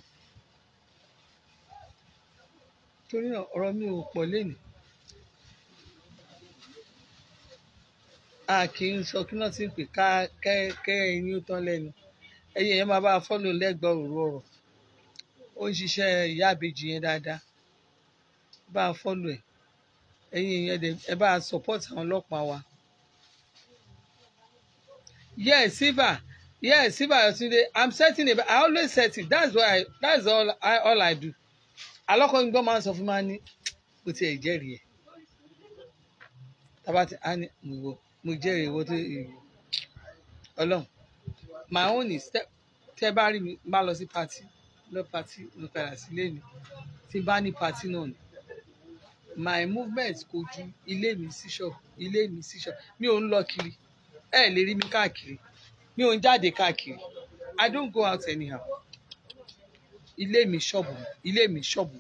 torí náà ọ̀rọ̀ mi ò pọ̀ lénìí a kì í sọ kí náà ti ń pè ká kẹ́ kẹ́ ẹyin ó tán lẹ́nu ẹyin yẹn máa bá a fọ́lò lẹ́gbọ̀ọ́ òru ọ̀rọ̀ ó ń ṣiṣẹ́ ìyá àbèjì yẹn dáadáa bá a fọ́lò ẹ̀ ẹyin yẹn dẹ̀ ẹ bá a support àwọn ọlọ́pàá wa. yes Silva yes Silva Yetunde I'm setting it I always set it that's why I, that's all I, all I do alọ́kọ̀ọ́yìn gbọ́n máa ń sọ fún ma ní kò tiẹ̀ jẹ́rìí ẹ̀ tábà tí a ní mo mo jẹ́rìí owó tó ọlọ́run my own is tẹ́ bá rí mi bá lọ sí pati lọ pati lọ padà sílé mi tí bá ní pati náà ni my movement kò ju ilé mi sí ṣọ́ọ̀bù ilé mi sí ṣọ́ọ̀bù mi ò ń lọ kiri ẹ lè rí mi káàkiri mi ò ń jáde káàkiri I don't go out anyhow ilé mi ṣọ́ọ̀bù ilé mi ṣọ́ọ̀bù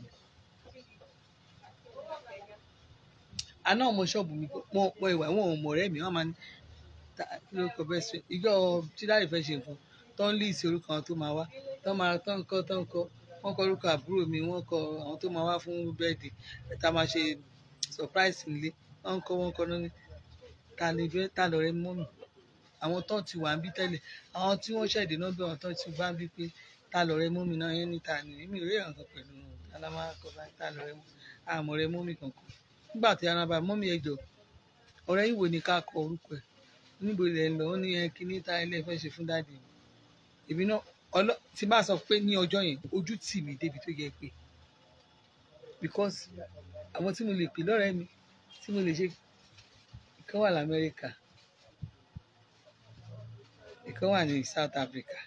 àná ọmọ ṣọ́ọ̀bù mi mo mo ìwà wọn ò mọ̀ ọ̀rẹ́ mi wọ́n máa ń kí ló kọ bẹ́ẹ̀ sọ ìjọ tí dáàdì fẹ́ ṣe nǹkan tó ń lé ìṣòro kan tó máa wá tó máa tó ń kọ́ tó ń kọ́ wọ́n kọ orúkọ àbúrò mi wọ́n kọ àwọn tó máa wá fún bẹ́ẹ̀dì tá máa ṣe surprise nílé wọ́n kọ́ wọ́n kọ́ ní ta lè fẹ́ ta lọ́rẹ́ mọ́ mi àwọn tó ti wà ń bí tẹ́lẹ̀ àwọn tí wọ́n ṣẹ̀dẹ̀ náà bẹ̀ wọ́n tó ti bá ń bí pé ta lọ́rẹ́ mọ́ mi náà yẹn níta ni èmi ò rí ẹ̀ràn kan pẹ̀lú alámákọ̀ bá ta lọ́rẹ́ mọ́ àmọ́ rẹ mọ́ mi kankan nígbà tí ara bá mọ́ mi ẹjọ́ ọ̀rẹ́ yìí wo ni ká kọ orúkọ ẹ̀ níbo ilẹ̀ ń lọ ó ní ẹ kíní ta ilé fẹ́ ṣe fún dáàdì mi èmi náà ọlọ́ tí bá sọ pé ní ọjọ́ yẹn ojú tì mí débi tó yẹ pé because àwọn tí mo lè pè lọ́rẹ́ mi tí mo lè ṣe ìkan wà lamẹ́ríkà ìkan wà ní South Africa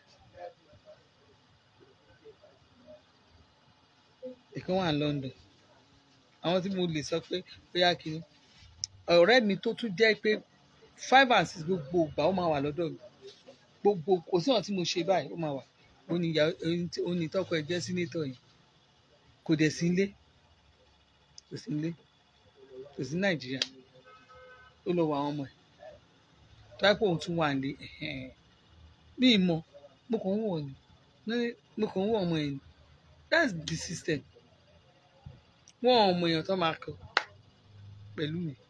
ìkan wà ní London àwọn tí mo lè sọ pé bóyá kíní ọ̀rẹ́ mi tó tún jẹ́ pé five and six gbogbo ìgbà ó máa wà lọ́dọ̀ mi gbogbo kò sí ọ̀n tí mo ṣe báyìí ó máa wà ó ní tọkọ ẹ̀ jẹ́ sínétọ̀ yìí kò dẹ̀ sí ilé kò sí ilé kò sí Nàìjíríà ó lọ wọ àwọn ọmọ ẹ̀ tó wáá pé òun tún wà nílé bí ìmọ̀ mo kàn ń wọ̀ ni mo kàn ń wọ̀ ọmọ ẹ̀ ni that's the system wọ́n ọmọ èèyàn tó máa kọ pẹ̀lú mi.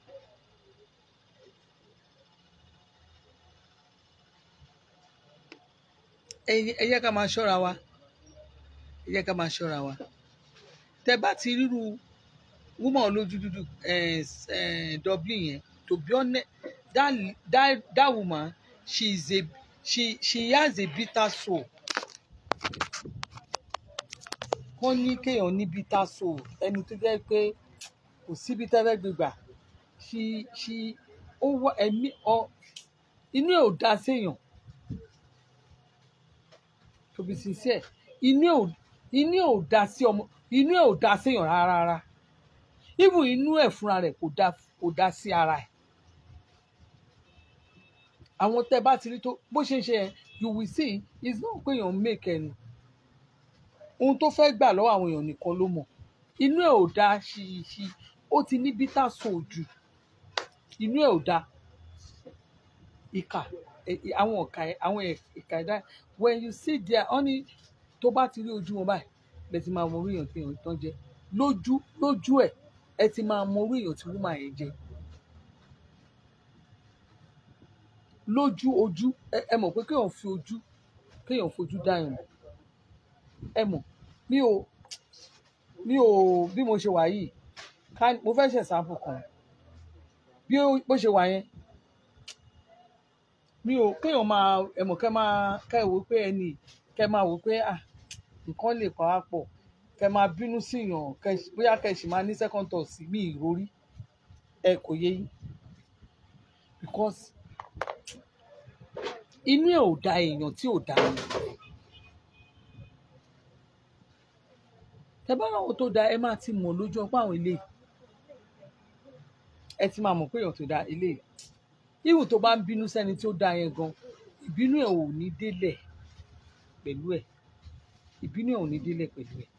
ẹ jẹ́ ká máa ṣọ́ra wa ẹ jẹ́ ká máa ṣọ́ra wa tẹ́ bá ti ríru woman olójú dúdú Dublin yẹn to be honest that that that woman she is a she she has a bitter soul wọ́n ní kéèyàn ní bitter soul ẹni tó jẹ́ pé kò síbi tẹ́lẹ̀ gbégbà ṣí ṣí ó wọ ẹ̀mí ọ inú ẹ̀ ò dá séèyàn to be sincere inú ẹ̀ ò inú ẹ̀ ò dá sí ọmọ inú ẹ̀ ò dá séèyàn rárá even inú ẹ̀ fúnra rẹ̀ kò dá kò dá sí ara ẹ̀ àwọn tẹ́ bá ti rí tó bó ṣe ń ṣe yẹn you will see it's not pé èèyàn make ẹni ohun tó fẹ́ gbà lọ́wọ́ àwọn èèyàn nìkan ló mọ̀ inú ẹ̀ ò dá ṣíṣí ó ti ní bitter soul jù inú ẹ̀ ò dáa ìkà àwọn ọ̀kà àwọn ìkà ẹ̀dá when you see there wọ́n ní tó bá ti rí ojú wọn báyìí bẹ́ẹ̀ ti máa mọ orí èèyàn tí èèyàn tán jẹ́ lójú lójú ẹ̀ ẹ ti máa mọ orí èèyàn tí wọ́n máa yẹn jẹ́ lójú ojú ẹ mọ̀ pé kéèyàn fi ojú kéèyàn fojú dáyàn ẹ mọ̀ mi ò mi ò bí mo ṣe wà yìí ká mo fẹ́ ṣe sample kan bí bó ṣe wà yẹn mi ò kéèyàn máa ẹ mọ̀ kẹ́ máa kẹ́ ẹ wò pé ẹni kẹ́ máa wò pé ah nǹkan lè pa á pọ̀ kẹ́ máa bínú sí yàn kẹ́ bóyá kẹ́ sì máa ní second thought sí mi ìròrí ẹ kò yé yín because inú ẹ̀ ò da èèyàn tí ò da ni tẹ bá ráwọn tó da ẹ máa ti mọ̀ lójú ọpọ àwọn eléyìí ẹ ti máa mọ̀ pé èèyàn tó da eléyìí ìwù tó bá ń bínú sẹ́ni tó da yẹn gan ìbínú ẹ̀ ò ní délẹ̀ pẹ̀lú ẹ̀ ìbínú ẹ̀ ò ní délẹ̀ pẹ̀lú ẹ̀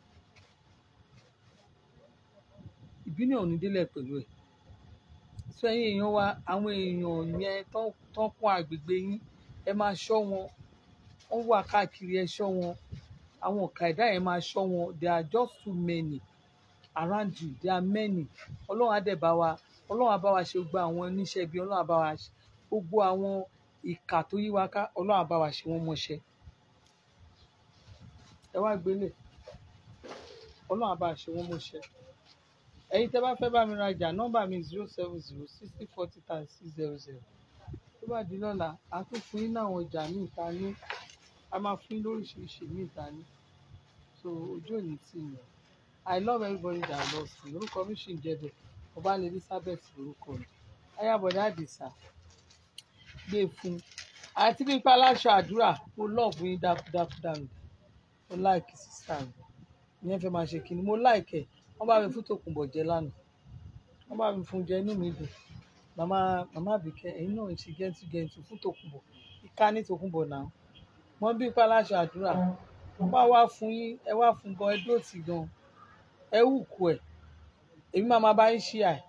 ìbínú ẹ̀ ò ní délẹ̀ pẹ̀lú ẹ̀ sọ ẹ̀yin èèyàn wa àwọn èèyàn yẹn tán kún agbègbè yín ẹ máa ṣọ́ wọn wọ́n wà káàkiri ẹ ṣọ́ wọn àwọn ọ̀kà ẹ̀dá yẹn máa ṣọ́ wọn there are just too many around you there are many ọlọ́run á dẹ̀ bá wa ọlọ́run á bá wa ṣe gbogbo àwọn oníṣẹ́ ibi ọlọ́run á bá wa ṣe gbogbo àwọn ìkà tó yí wa ká ọlọ́run á bá wa ṣe wọ́n mọ́ṣẹ́ ẹ wá gbélé ọlọ́run á bá wa ṣe wọ́n mọ́ṣẹ́ ẹ̀yin tẹ́ bá fẹ́ bá mi rajà nọ́mbà mi zero seven zero sixty forty thirty six zero zero tó bá di lọ́la a tún fún yín náà àwọn ọjà ní ìta ní a máa fún yín lóríṣiríṣi ní ìta ní so ojú òní tì yàn I love everybody that loves me orúkọ mi ṣì ń jẹ́ bẹ́ẹ̀ Ọbalẹ̀ Elizabeth lórúkọ mi ayábọ̀dé àdìsá gbé fún àti pípa aláṣọ àdúrà mo lọ́ọ̀bù yín dákúdákúdámi mo láìkì sísá mi ìyẹn fẹ́ máa ṣe kí ni mo láìkẹ̀ wọ́n bá mi fún Tòkunbọ̀ jẹ lánàá wọ́n bá mi fún jẹ inú mi dùn màmá màmá Àbíkẹ́ ẹ̀yin náà ń ṣe gẹ́ntúgẹ́ntú fún Tòkunbọ̀ ìka ní Tòkunbọ̀ náà wọ́n bí pípa aláṣọ àdúrà wọ́n bá wá fún yín ẹ wá fún gan ẹ dúró tì gan ẹ wù kú ẹ èmi máa máa bá yín ṣí àì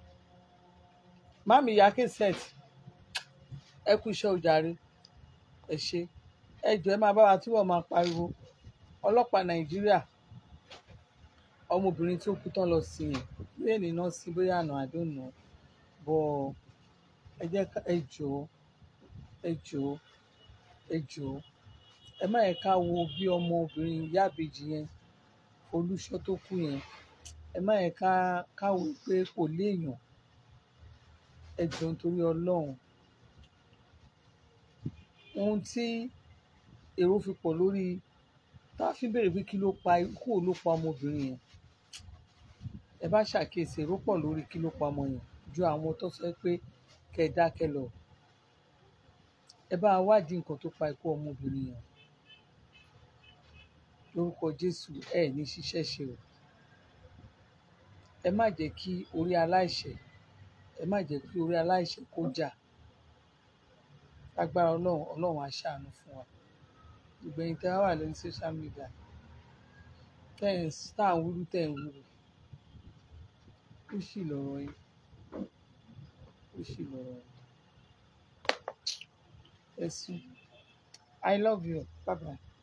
máàmì ìyá kẹsẹt ẹ kú iṣẹ́ òjàre ẹ ṣe ẹ jọ ẹ máa bá wa túbọ̀ máa pariwo ọlọ́pàá Nàìjíríà ọmọbìnrin tó kú tán lọ sí yẹn bóyá ènìyàn náà sí bóyá àná àdónà bọ ẹ jẹ́ ẹ jọ ẹ jọ ẹ jọ ẹ má yẹ ká wo bí ọmọbìnrin ìyá àbèjì yẹn Olúṣọ́ tó kú yẹn ẹ má yẹ ká káwọ pé kò léèyàn ẹ jọ̀ọ́ nítorí Ọlọ́run ohun tí èrò fi pọ̀ lórí tá a fi béèrè pé kí ló pa ikú ò ló pa ọmọbìnrin yẹn ẹ bá ṣàkíyèsí èrò pọ̀ lórí kí ló pa ọmọ yẹn ju àwọn tó sọ pé kẹ́ dákẹ́ lọ ẹ bá wádìí nǹkan tó pa ikú ọmọbìnrin yẹn lórúkọ Jésù ẹ ní ṣiṣẹ́ ṣe o ẹ má jẹ́ kí orí aláìṣẹ̀ ẹ má jẹ́ kí orí aláìṣẹ̀ kó jà agbára Ọlọ́run Ọlọ́run á ṣàánú fún wa ìgbẹ̀yìn tẹ́ wà lórí social media tẹ́ ẹ̀ tá à ń wúrú tẹ́ ẹ̀ ń wúrú ó sì lọ́rọ̀ yín ó sì lọ́rọ̀ yín ẹ sùn I love you bye bye.